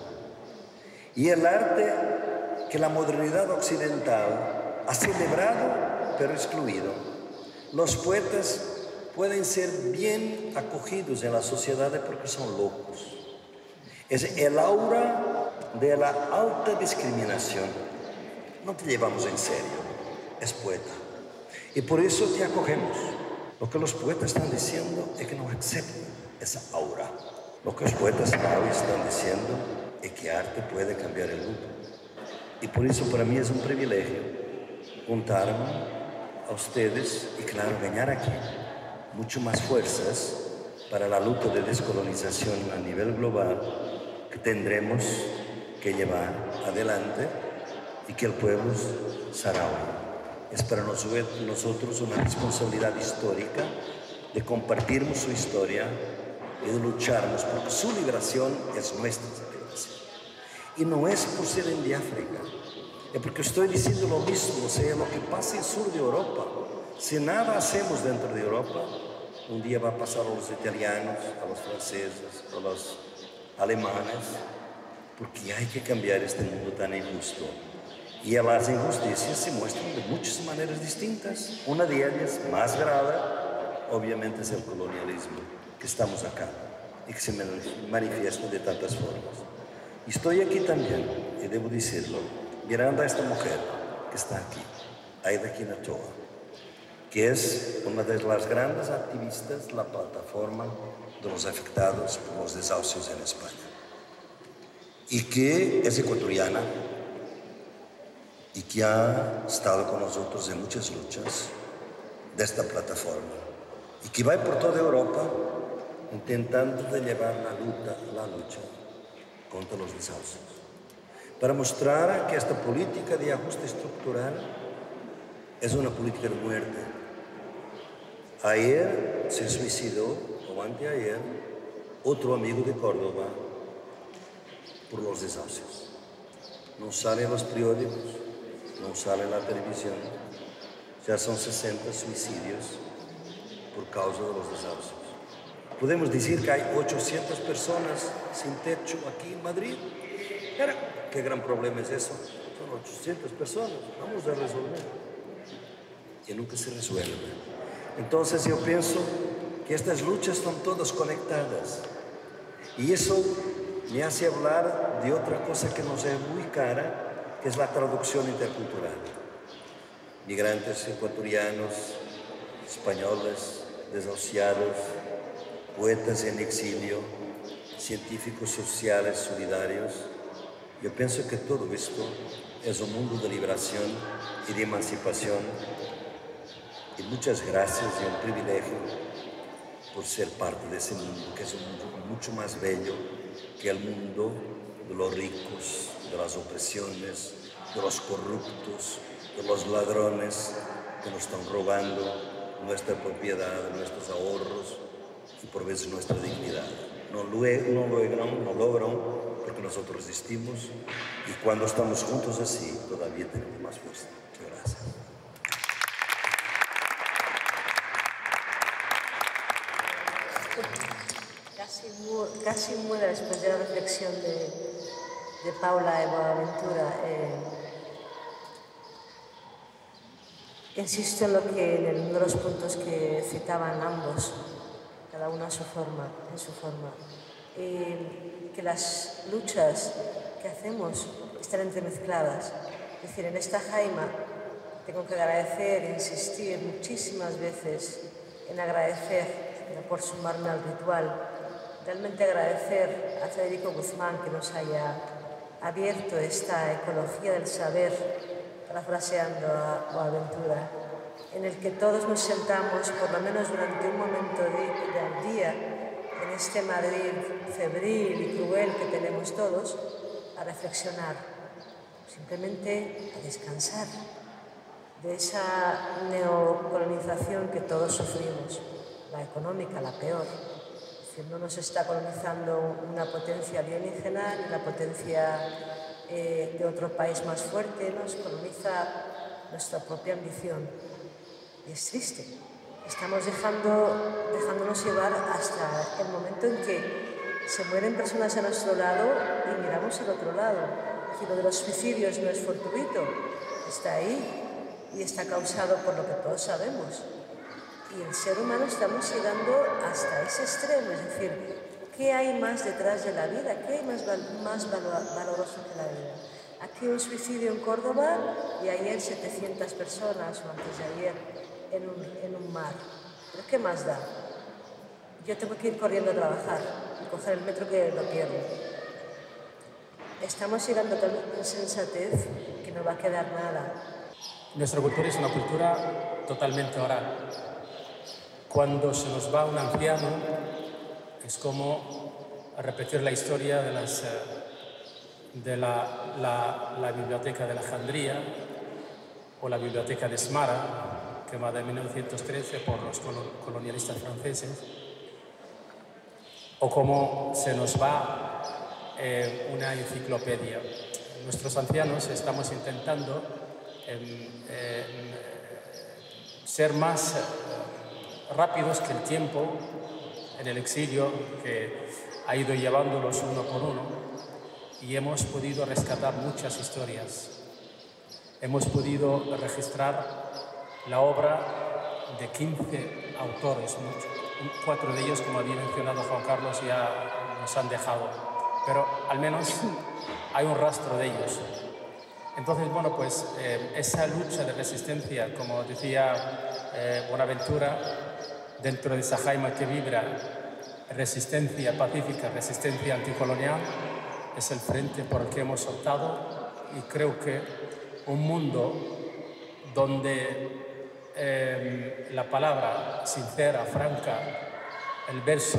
Y el arte que la modernidad occidental ha celebrado, pero excluido. Los poetas pueden ser bien acogidos en la sociedad porque son locos. Es el aura de la alta discriminación. No te llevamos en serio, es poeta. Y por eso te acogemos. Lo que los poetas están diciendo es que no aceptan esa aura. Lo que los poetas hoy están diciendo es que arte puede cambiar el mundo. Y por eso para mí es un privilegio juntarme a ustedes y claro, ganar aquí mucho más fuerzas para la lucha de descolonización a nivel global que tendremos que llevar adelante y que el pueblo saharaui es para nosotros una responsabilidad histórica de compartir su historia y de lucharnos porque su liberación es nuestra liberación. Y no es por ser en África, es porque estoy diciendo lo mismo, o sea, lo que pasa en el sur de Europa. Si nada hacemos dentro de Europa, un día va a pasar a los italianos, a los franceses, a los alemanes, porque hay que cambiar este mundo tan injusto. Y las injusticias se muestran de muchas maneras distintas. Una de ellas, más grave, obviamente es el colonialismo, que estamos acá y que se manifiesta de tantas formas. Y estoy aquí también, y debo decirlo, mirando a esta mujer que está aquí, Aida Quinatoa, que es una de las grandes activistas de la plataforma de los afectados por los desahucios en España. Y que es ecuatoriana y que ha estado con nosotros en muchas luchas de esta plataforma y que va por toda Europa intentando de llevar la lucha contra los desahucios, para mostrar que esta política de ajuste estructural es una política de muerte. Ayer se suicidó, o anteayer, otro amigo de Córdoba por los desahucios. No sale en los periódicos, no sale en la televisión. Ya son 60 suicidios por causa de los desahucios. Podemos decir que hay 800 personas sin techo aquí en Madrid. Pero, ¿qué gran problema es eso? Son 800 personas, vamos a resolver. Y nunca se resuelve. Entonces yo pienso que estas luchas están todas conectadas. Y eso me hace hablar de otra cosa que nos es muy cara, que es la traducción intercultural. Migrantes ecuatorianos, españoles, desahuciados, poetas en exilio, científicos sociales solidarios. Yo pienso que todo esto es un mundo de liberación y de emancipación. Y muchas gracias y un privilegio por ser parte de ese mundo, que es un mundo mucho más bello que el mundo de los ricos, de las opresiones, de los corruptos, de los ladrones que nos están robando nuestra propiedad, nuestros ahorros y por veces nuestra dignidad. No logran porque nosotros resistimos y cuando estamos juntos así todavía tenemos más fuerza. Muchas gracias. Casi muera después de la reflexión de Paula y Boaventura. Insisto en uno de los puntos que citaban ambos, cada uno en su forma, que las luchas que hacemos están entremezcladas. Es decir, en esta jaima tengo que agradecer, insistir muchísimas veces en agradecer, no por sumarme al ritual, realmente agradecer a Federico Guzmán que nos haya abierto esta ecología del saber, parafraseando a Boaventura, en el que todos nos sentamos, por lo menos durante un momento del día, en este Madrid febril y cruel que tenemos todos, a reflexionar, simplemente a descansar de esa neocolonización que todos sufrimos, la económica, la peor. Es decir, no nos está colonizando una potencia alienígena ni la potencia de otro país más fuerte, nos coloniza nuestra propia ambición. Y es triste. Estamos dejándonos llevar hasta el momento en que se mueren personas a nuestro lado y miramos al otro lado. Es decir, lo de los suicidios no es fortuito, está ahí y está causado por lo que todos sabemos. Y el ser humano estamos llegando hasta ese extremo, es decir, ¿qué hay más detrás de la vida? ¿Qué hay más valoroso que la vida? Aquí un suicidio en Córdoba y ayer 700 personas, o antes de ayer, en un mar. ¿Pero qué más da? Yo tengo que ir corriendo a trabajar y coger el metro que lo pierdo. Estamos llegando a tal insensatez que no va a quedar nada. Nuestra cultura es una cultura totalmente oral. Cuando se nos va un anciano, es como repetir la historia de la biblioteca de Alejandría o la biblioteca de Smara, quemada en 1913 por los colonialistas franceses, o como se nos va una enciclopedia. Nuestros ancianos estamos intentando ser más rápidos que el tiempo en el exilio que ha ido llevándolos uno por uno, y hemos podido rescatar muchas historias. Hemos podido registrar la obra de 15 autores, 4 de ellos, como había mencionado Juan Carlos, ya nos han dejado, pero al menos hay un rastro de ellos. Entonces, bueno, pues esa lucha de resistencia, como decía Bonaventura, dentro de esa jaima que vibra, resistencia pacífica, resistencia anticolonial, es el frente por el que hemos optado, y creo que un mundo donde la palabra sincera, franca, el verso,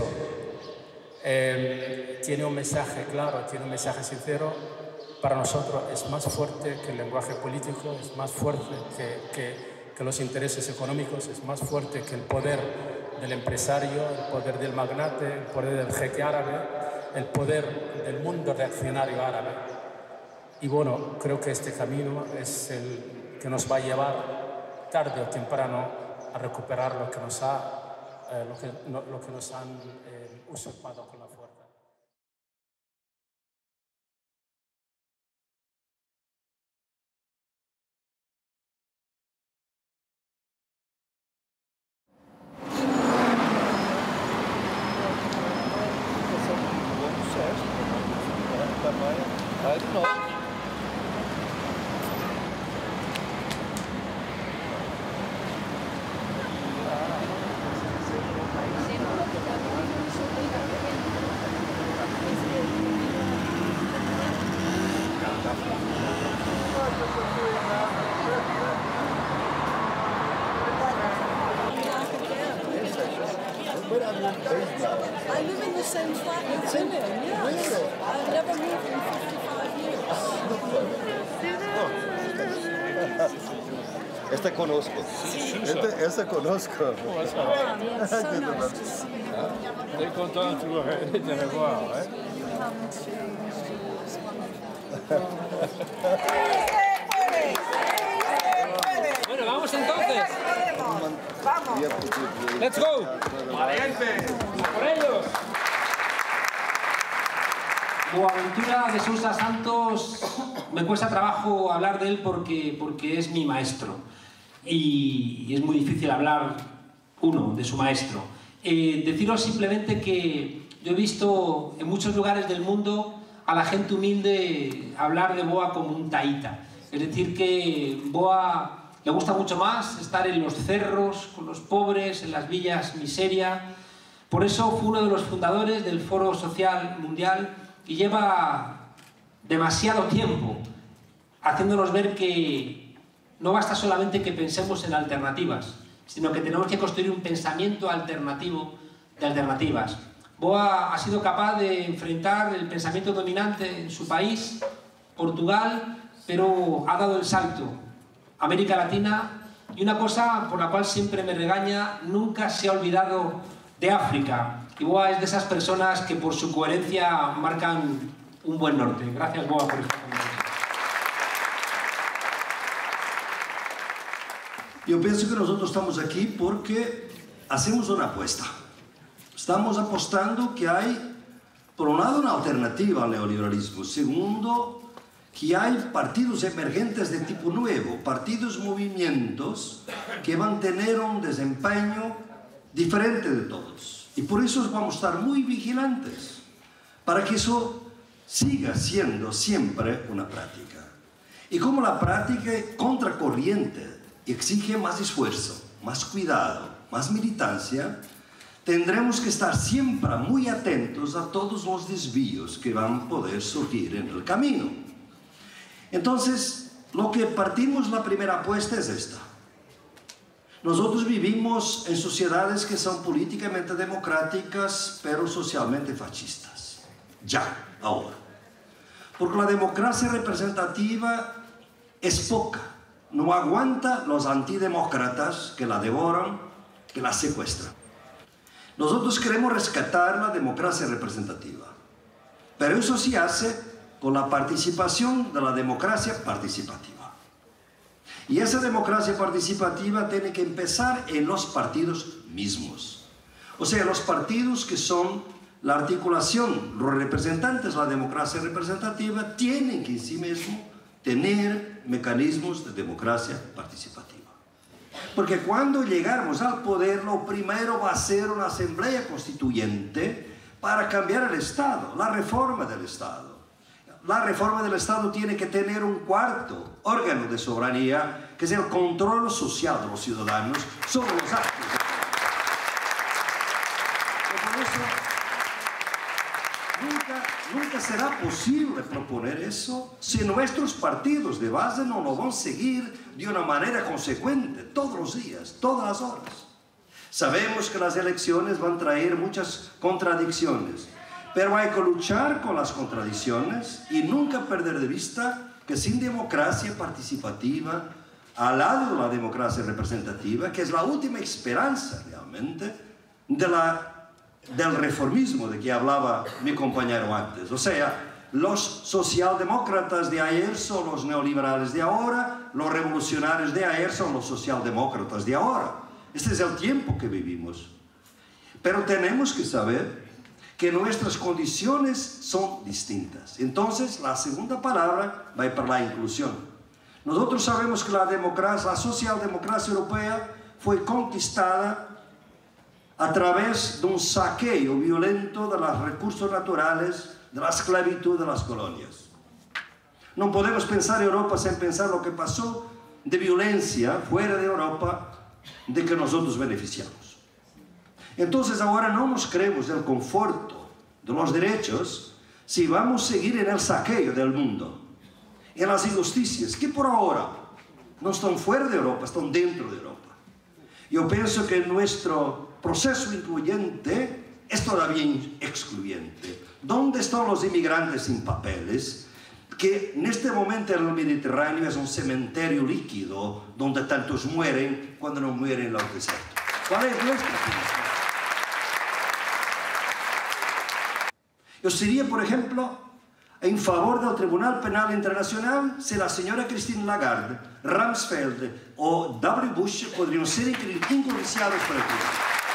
tiene un mensaje claro, tiene un mensaje sincero, para nosotros es más fuerte que el lenguaje político, es más fuerte que los intereses económicos, es más fuerte que el poder del empresario, el poder del magnate, el poder del jeque árabe, el poder del mundo reaccionario árabe. Y bueno, creo que este camino es el que nos va a llevar tarde o temprano a recuperar lo que nos han usurpado con la fuerza. I live in the same flat with women, yes. I've never moved in 55 years. Esta conozco. Esta conozco. On est content de te revoir. Bueno, vamos entonces. Vamos. Let's go. Valiente. Por ellos. Boaventura de Sousa Santos, me cuesta trabajo hablar de él porque es mi maestro. Y es muy difícil hablar, de su maestro. Deciros simplemente que yo he visto en muchos lugares del mundo a la gente humilde hablar de Boa como un taíta. Es decir, que Boa le gusta mucho más estar en los cerros, con los pobres, en las villas miseria. Por eso fue uno de los fundadores del Foro Social Mundial y lleva demasiado tiempo haciéndonos ver que no basta solamente que pensemos en alternativas, sino que tenemos que construir un pensamiento alternativo de alternativas. Boa ha sido capaz de enfrentar el pensamiento dominante en su país, Portugal, pero ha dado el salto a América Latina, y una cosa por la cual siempre me regaña, nunca se ha olvidado de África. Y Boa es de esas personas que por su coherencia marcan un buen norte. Gracias, Boa, por estar conmigo. Eu penso que nós estamos aqui porque hacemos uma apuesta. Estamos apostando que há, por um lado, uma alternativa ao neoliberalismo. Segundo, que há partidos emergentes de tipo novo, partidos, movimientos que van a ter um desempenho diferente de todos. E por isso vamos estar muito vigilantes para que isso siga sendo sempre uma prática. E como a prática é contracorriente, exige más esfuerzo, más cuidado, más militancia, tendremos que estar siempre muy atentos a todos los desvíos que van a poder surgir en el camino. Entonces, lo que partimos, la primera apuesta es esta. Nosotros vivimos en sociedades que son políticamente democráticas, pero socialmente fascistas. Ya, ahora. Porque la democracia representativa es poca. No aguanta los antidemócratas que la devoran, que la secuestran. Nosotros queremos rescatar la democracia representativa, pero eso se hace con la participación de la democracia participativa. Y esa democracia participativa tiene que empezar en los partidos mismos. O sea, los partidos que son la articulación, los representantes de la democracia representativa tienen que en sí mismos tener mecanismos de democracia participativa. Porque cuando llegamos al poder, lo primero va a ser una asamblea constituyente para cambiar el Estado, la reforma del Estado. La reforma del Estado tiene que tener un cuarto órgano de soberanía, que es el control social de los ciudadanos sobre los actos. Por eso, nunca será posible proponer eso si nuestros partidos de base no lo van a seguir de una manera consecuente, todos los días, todas las horas. Sabemos que las elecciones van a traer muchas contradicciones, pero hay que luchar con las contradicciones y nunca perder de vista que sin democracia participativa, al lado de la democracia representativa, que es la última esperanza realmente del reformismo de que hablaba mi compañero antes. O sea, los socialdemócratas de ayer son los neoliberales de ahora, los revolucionarios de ayer son los socialdemócratas de ahora. Este es el tiempo que vivimos. Pero tenemos que saber que nuestras condiciones son distintas. Entonces, la segunda palabra va para la inclusión. Nosotros sabemos que la socialdemocracia europea fue conquistada a través de un saqueo violento de los recursos naturales, de la esclavitud de las colonias. No podemos pensar Europa sin pensar lo que pasó de violencia fuera de Europa, de que nosotros beneficiamos. Entonces ahora no nos creemos el conforto de los derechos si vamos a seguir en el saqueo del mundo, en las injusticias que por ahora no están fuera de Europa, están dentro de Europa. Yo pienso que nuestro proceso incluyente es todavía excluyente. ¿Dónde están los inmigrantes sin papeles? Que en este momento el Mediterráneo es un cementerio líquido donde tantos mueren cuando no mueren en los desiertos. ¿Cuál es nuestra posición? Yo sería, por ejemplo, en favor del Tribunal Penal Internacional si la señora Christine Lagarde, Rumsfeld o W. Bush podrían ser enjuiciados por el tribunal.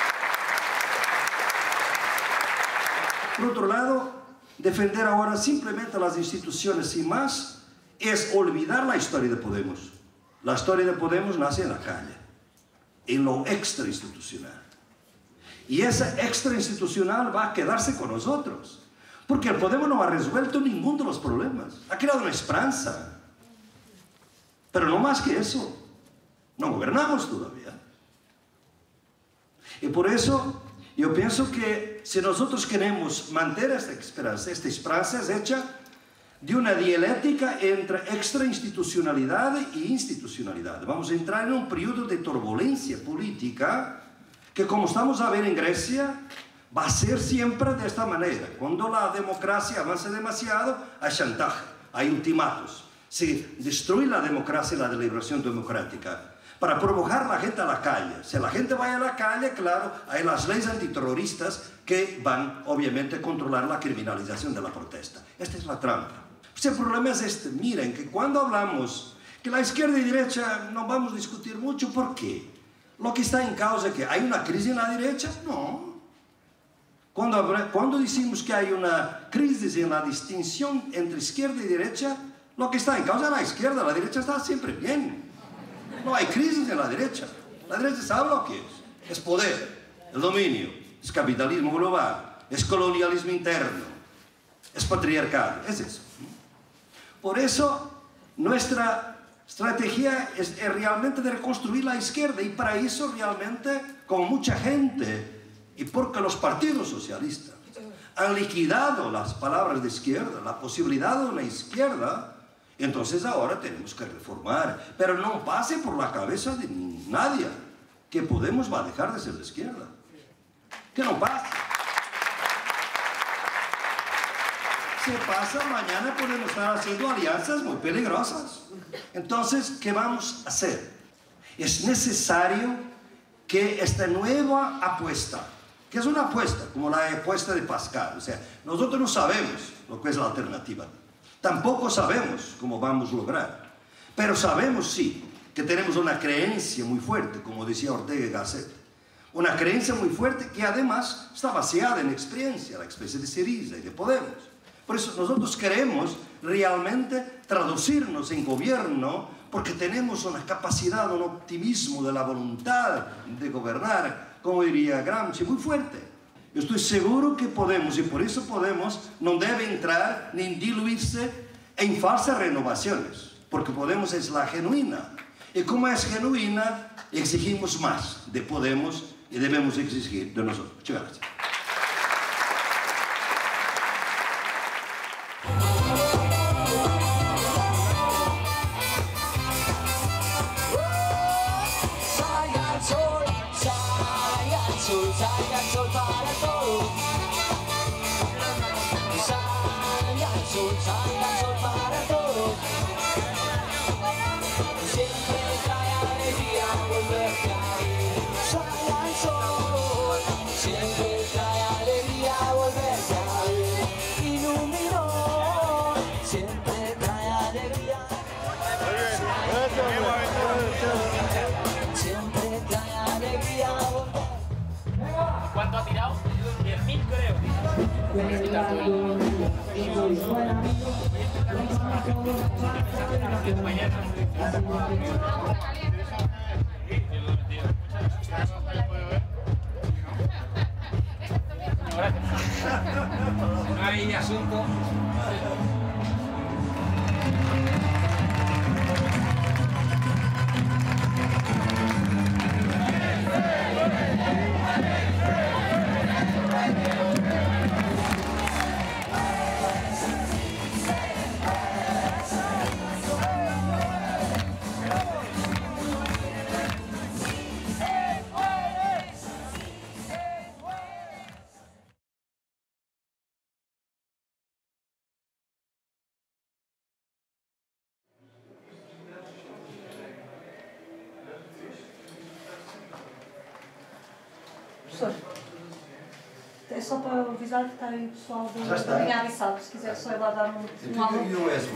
Por otro lado, defender ahora simplemente las instituciones sin más es olvidar la historia de Podemos. La historia de Podemos nace en la calle, en lo extrainstitucional. Y esa extrainstitucional va a quedarse con nosotros. Porque el Podemos no ha resuelto ninguno de los problemas. Ha creado una esperanza. Pero no más que eso. No gobernamos todavía. Y por eso yo pienso que si nosotros queremos mantener esta esperanza es hecha de una dialéctica entre extrainstitucionalidad e institucionalidad. Vamos a entrar en un periodo de turbulencia política que, como estamos a ver en Grecia, va a ser siempre de esta manera. Cuando la democracia avanza demasiado, hay chantaje, hay ultimatos. Se destruye la democracia y la deliberación democrática para provocar a la gente a la calle. Si la gente va a la calle, claro, hay las leyes antiterroristas que van, obviamente, a controlar la criminalización de la protesta. Esta es la trampa. Pues el problema es este. Miren, que cuando hablamos que la izquierda y derecha no vamos a discutir mucho, ¿por qué? Lo que está en causa es que hay una crisis en la derecha, no. Cuando decimos que hay una crisis en la distinción entre izquierda y derecha, lo que está en causa es la izquierda, la derecha está siempre bien. No hay crisis en la derecha. La derecha sabe lo que es. Es poder, el dominio, es capitalismo global, es colonialismo interno, es patriarcado, es eso. Por eso, nuestra estrategia es realmente de reconstruir la izquierda, y para eso realmente, con mucha gente, y porque los partidos socialistas han liquidado las palabras de izquierda, la posibilidad de una izquierda, entonces ahora tenemos que reformar. Pero no pase por la cabeza de nadie que Podemos va a dejar de ser de izquierda. Que no pase. Si pasa, mañana podemos estar haciendo alianzas muy peligrosas. Entonces, ¿qué vamos a hacer? Es necesario que esta nueva apuesta, que es una apuesta, como la apuesta de Pascal, o sea, nosotros no sabemos lo que es la alternativa, tampoco sabemos cómo vamos a lograr, pero sabemos sí que tenemos una creencia muy fuerte, como decía Ortega y Gasset, una creencia muy fuerte que además está basada en experiencia, la experiencia de Syriza y de Podemos. Por eso nosotros queremos realmente traducirnos en gobierno, porque tenemos una capacidad, un optimismo de la voluntad de gobernar, como diría Gramsci, muy fuerte. Yo estoy seguro que Podemos, y por eso Podemos no debe entrar ni diluirse en falsas renovaciones, porque Podemos es la genuina. Y como es genuina, exigimos más de Podemos y debemos exigir de nosotros. Muchas gracias. ¿Cuánto ha tirado? 10.000 creo. No hay asunto. só para avisar que está aí o pessoal Já está. da Linha Abissal, se quiser só ir lá dar um alô. E o ESMO?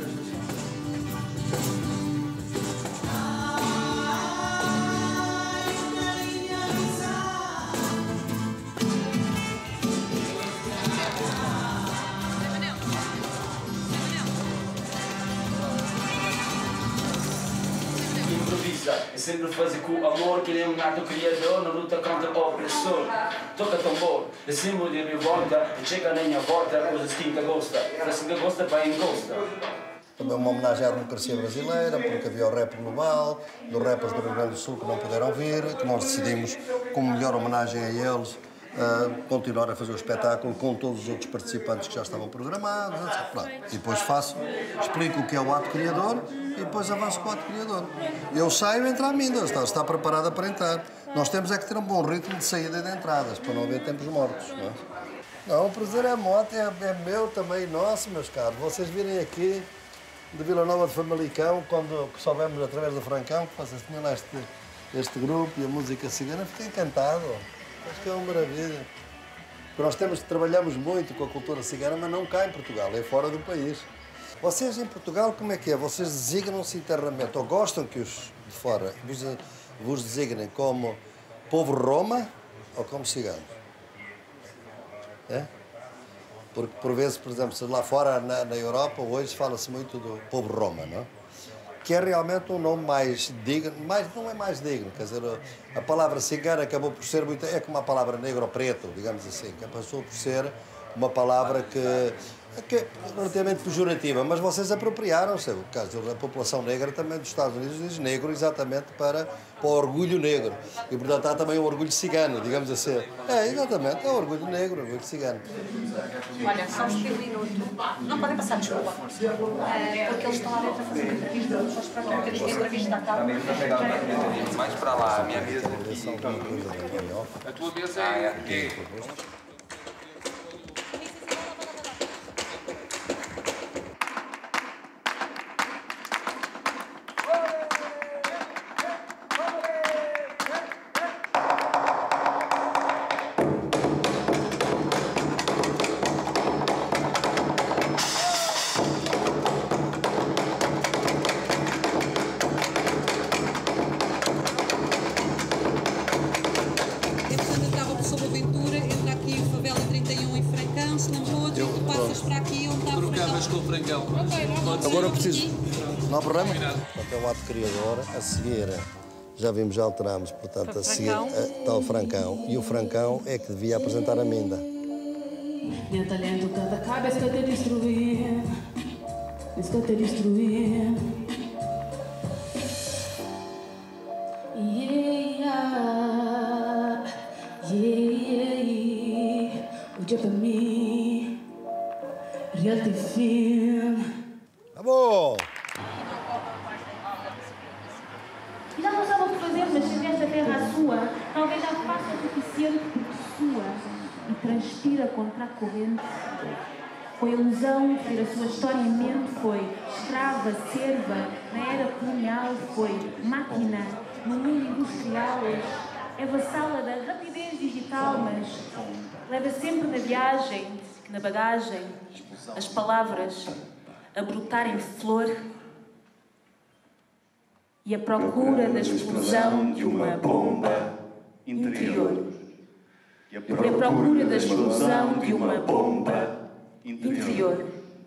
É sempre fazer com o amor, queremos nada do Criador na luta contra o opressor. Toca tambor, é símbolo de revolta, e chega nem a volta, coisas que ainda gosta, assim que gosta para encosta. Também uma homenagem à democracia brasileira, porque havia o rap global, dos rappers do Rio Grande do Sul que não puderam vir, que nós decidimos, como melhor homenagem a eles, continuar a fazer o espetáculo com todos os outros participantes que já estavam programados, etc. E depois explico o que é o ato criador e depois avanço com o ato criador. Eu saio e entro à minda, está preparada para entrar. Nós temos é que ter um bom ritmo de saída e de entradas, para não haver tempos mortos. Não, o prazer é moto, é meu também, nosso, meus caros. Vocês virem aqui de Vila Nova de Famalicão, quando soubemos através do Francão que vocês tinham lá este grupo e a música cigana, fiquei encantado. Acho que é uma maravilha. Porque nós trabalhamos muito com a cultura cigana, mas não cá em Portugal, é fora do país. Vocês em Portugal, como é que é? Vocês designam-se internamente, ou gostam que os de fora vos designem como povo Roma ou como ciganos? É? Porque por vezes, por exemplo, lá fora na Europa, hoje fala-se muito do povo Roma, não? Que é realmente um nome mais digno, não é mais digno, quer dizer, a palavra cigana acabou por ser muito, é como a palavra negro ou preto, digamos assim, que passou por ser uma palavra que é relativamente pejorativa, mas vocês apropriaram-se, o caso da população negra também dos Estados Unidos diz negro exatamente para o orgulho negro, e portanto há também o orgulho cigano, digamos assim. É, exatamente, é o orgulho negro, o orgulho cigano. Olha, só um minuto. Não podem passar, desculpa. Porque eles estão lá dentro a fazer uma entrevista. Só esperar um bocadinho a entrevista acaba. Mais para lá, a minha mesa. A tua mesa é o quê? Agora eu preciso. Não há problema? Portanto, é o ato criador. A seguir, já vimos, já alteramos. Portanto, a seguir está o Francão. E o Francão é que devia apresentar a Minda. Meu talento cada cabeça que eu te destruí. Isso que eu te destruí. Yeah, yeah. O dia para mim. Reality film. Vamos! Já não sabe o que fazer, mas se esta terra a sua, talvez já faça o suficiente porque sua e transpira contra a corrente. Foi ilusão ter a sua história em mente, foi escrava, serva, na era colonial, foi máquina, no mundo industrial, é vassala da rapidez digital, mas leva sempre na viagem, na bagagem, as palavras a brotar em flor e a procura da explosão de uma bomba interior. E a procura da explosão de uma bomba interior.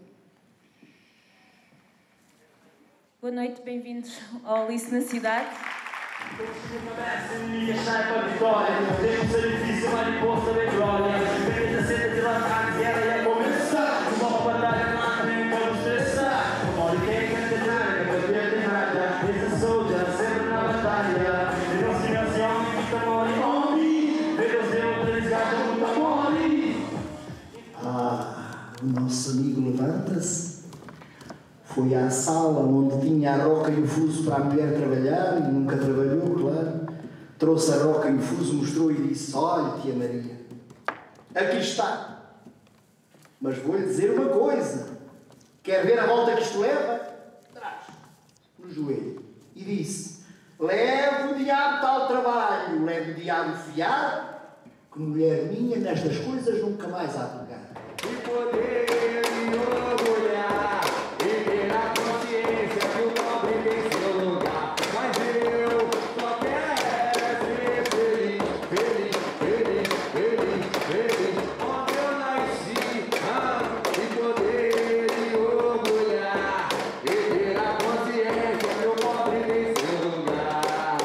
Boa noite, bem-vindos ao Alice na Cidade. O nosso amigo levanta-se, foi à sala onde tinha a roca e o fuso para a mulher trabalhar, e nunca trabalhou, claro. Trouxe a roca e o fuso, mostrou e disse: olha, tia Maria, aqui está. Mas vou-lhe dizer uma coisa. Quer ver a volta que isto leva? Traz, no joelho. E disse: leve o diabo tal trabalho, leve o diabo fiado, que mulher minha nestas coisas nunca mais há de negar. E poder me orgulhar e ter a consciência que o pobre tem seu lugar. Mas eu só quero ser feliz, feliz, feliz, feliz, feliz. Onde eu nasci, e poder me orgulhar e ter a consciência que o pobre tem seu lugar.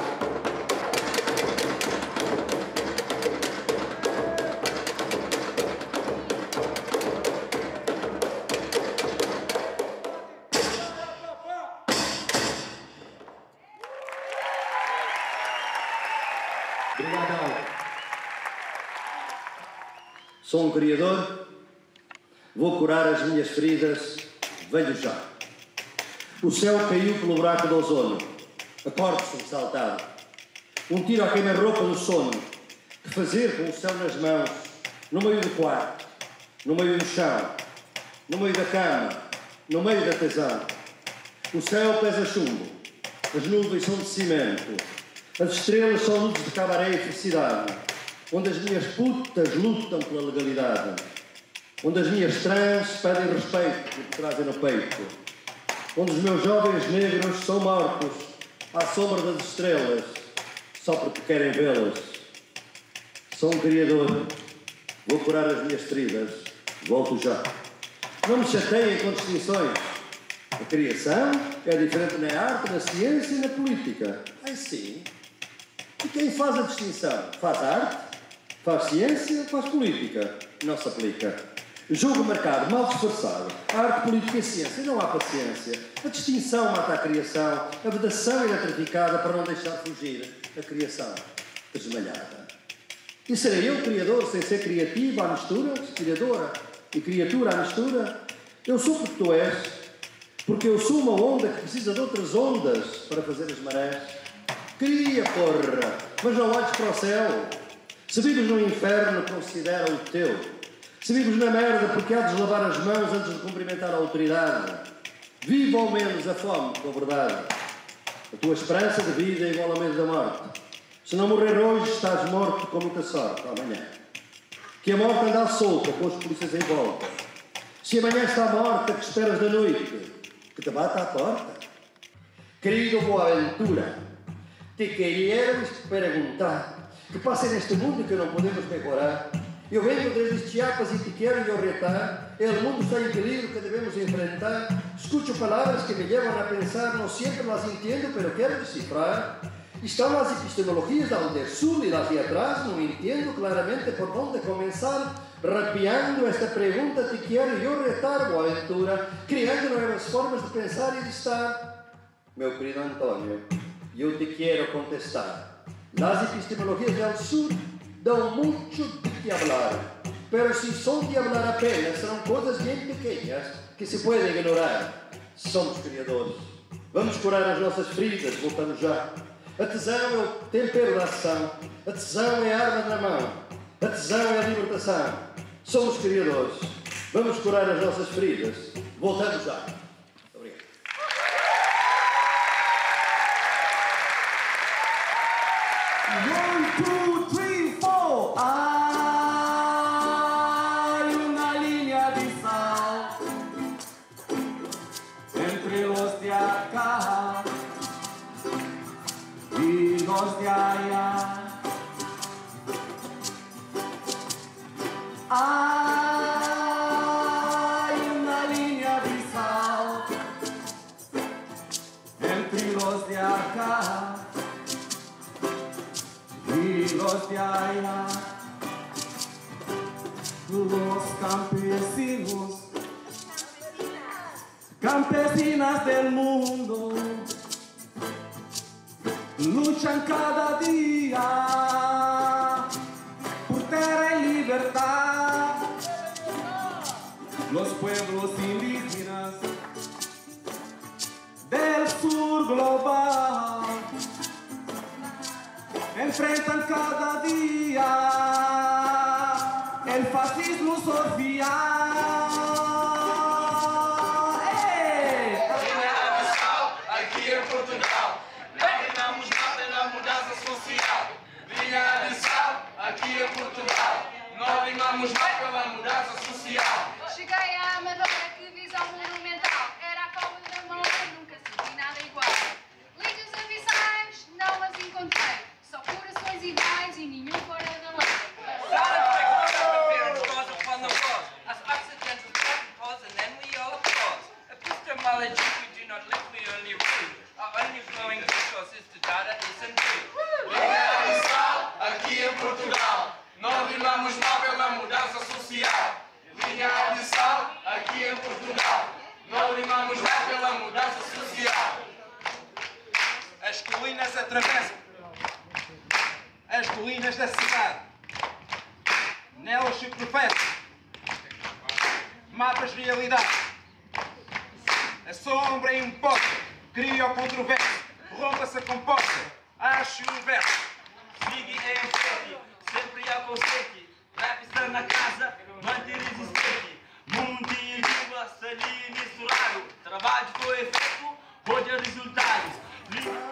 Obrigadão. Sou um criador, vou curar as minhas feridas, venho já. O céu caiu pelo buraco do ozono, acordo sobressaltado. Um tiro à queima-roupa do sono. Que fazer com o céu nas mãos, no meio do quarto, no meio do chão, no meio da cama, no meio da tesão. O céu pesa chumbo, as nuvens são de cimento, as estrelas são luzes de cabaré e felicidade, onde as minhas putas lutam pela legalidade, onde as minhas trans pedem respeito porque trazem no peito, onde os meus jovens negros são mortos à sombra das estrelas, só porque querem vê-las. Sou um criador, vou curar as minhas feridas, volto já. Não me chateiem com distinções. A criação é diferente na arte, na ciência e na política. Ai sim. E quem faz a distinção? Faz arte, faz ciência, faz política. Não se aplica. Jogo marcado, mal disfarçado. Arte, política e ciência. Não há paciência. A distinção mata a criação. A vedação é eletrificada para não deixar fugir a criação desmalhada. E serei eu criador sem ser criativo à mistura? Criadora e criatura à mistura? Eu sou porque tu és. Porque eu sou uma onda que precisa de outras ondas para fazer as marés. Cria, porra, mas não olhes para o céu. Se vives no inferno, considera o teu. Se vives na merda, porque há de lavar as mãos antes de cumprimentar a autoridade. Viva ao menos a fome com a verdade. A tua esperança de vida é igual ao medo da morte. Se não morrer hoje, estás morto com muita sorte amanhã. Que a morte anda solta com os polícias em volta. Se amanhã está morta, que esperas da noite? Que te bata à porta. Querido Boaventura, te queríamos perguntar que passa neste mundo que não podemos melhorar. Eu venho desde Chiapas e te quero retar. O mundo está em peligro que devemos enfrentar. Escucho palavras que me levam a pensar, não sempre las entendo, pero quero decifrar. Estão as epistemologias da onde sul e las de atrás, não entendo claramente por onde começar. Rapeando esta pergunta te quero eu retar, Boaventura, criando novas formas de pensar e de estar. Meu querido Antônio, eu te quero contestar. Las epistemologias do sur dão muito de que hablar, pero se são de hablar apenas, serão coisas bem pequenas que se podem ignorar. Somos criadores. Vamos curar as nossas feridas, voltamos já. A tesão é o tempero da ação. A tesão é a arma na mão. A tesão é a libertação. Somos criadores. Vamos curar as nossas feridas. Voltamos já. Obrigado. One, two, three, four. Hay una línea de sal entre los de acá y los de allá. Hay una línea de sal entre los de acá y los de allá. Los campesinos, campesinas del mundo, luchan cada día por tierra y libertad. Los pueblos indígenas del sur global enfrentan cada día el fascismo social. Aqui em Portugal, não ganhamos nada na mudança social. Linha de sal, aqui em Portugal. rimamos mal pela mudança social. Cheguei à Amadora, que visão monumental. Era a cova da mão, nunca senti nada igual. Ligas abissais, não as encontrei. Só corações iguais e nenhum fora da lei. Epistemology we do not live, we only read. Our only flowing resource is to data, listen to. Linha de sal, aqui em Portugal. Não rimamos mal pela mudança social. Linha de sal, aqui em Portugal. Não rimamos mal pela mudança social. As colinas atravessam as colinas da cidade. Nelas se professam mapas de realidade. A sombra imposta cria o controverso, rompa-se a composta, acho o universo. Sigue em frente, sempre ao conceito. Rap está na casa, manter existente. Mundo e língua, salinho misturado. Trabalho com efeito, hoje resultados.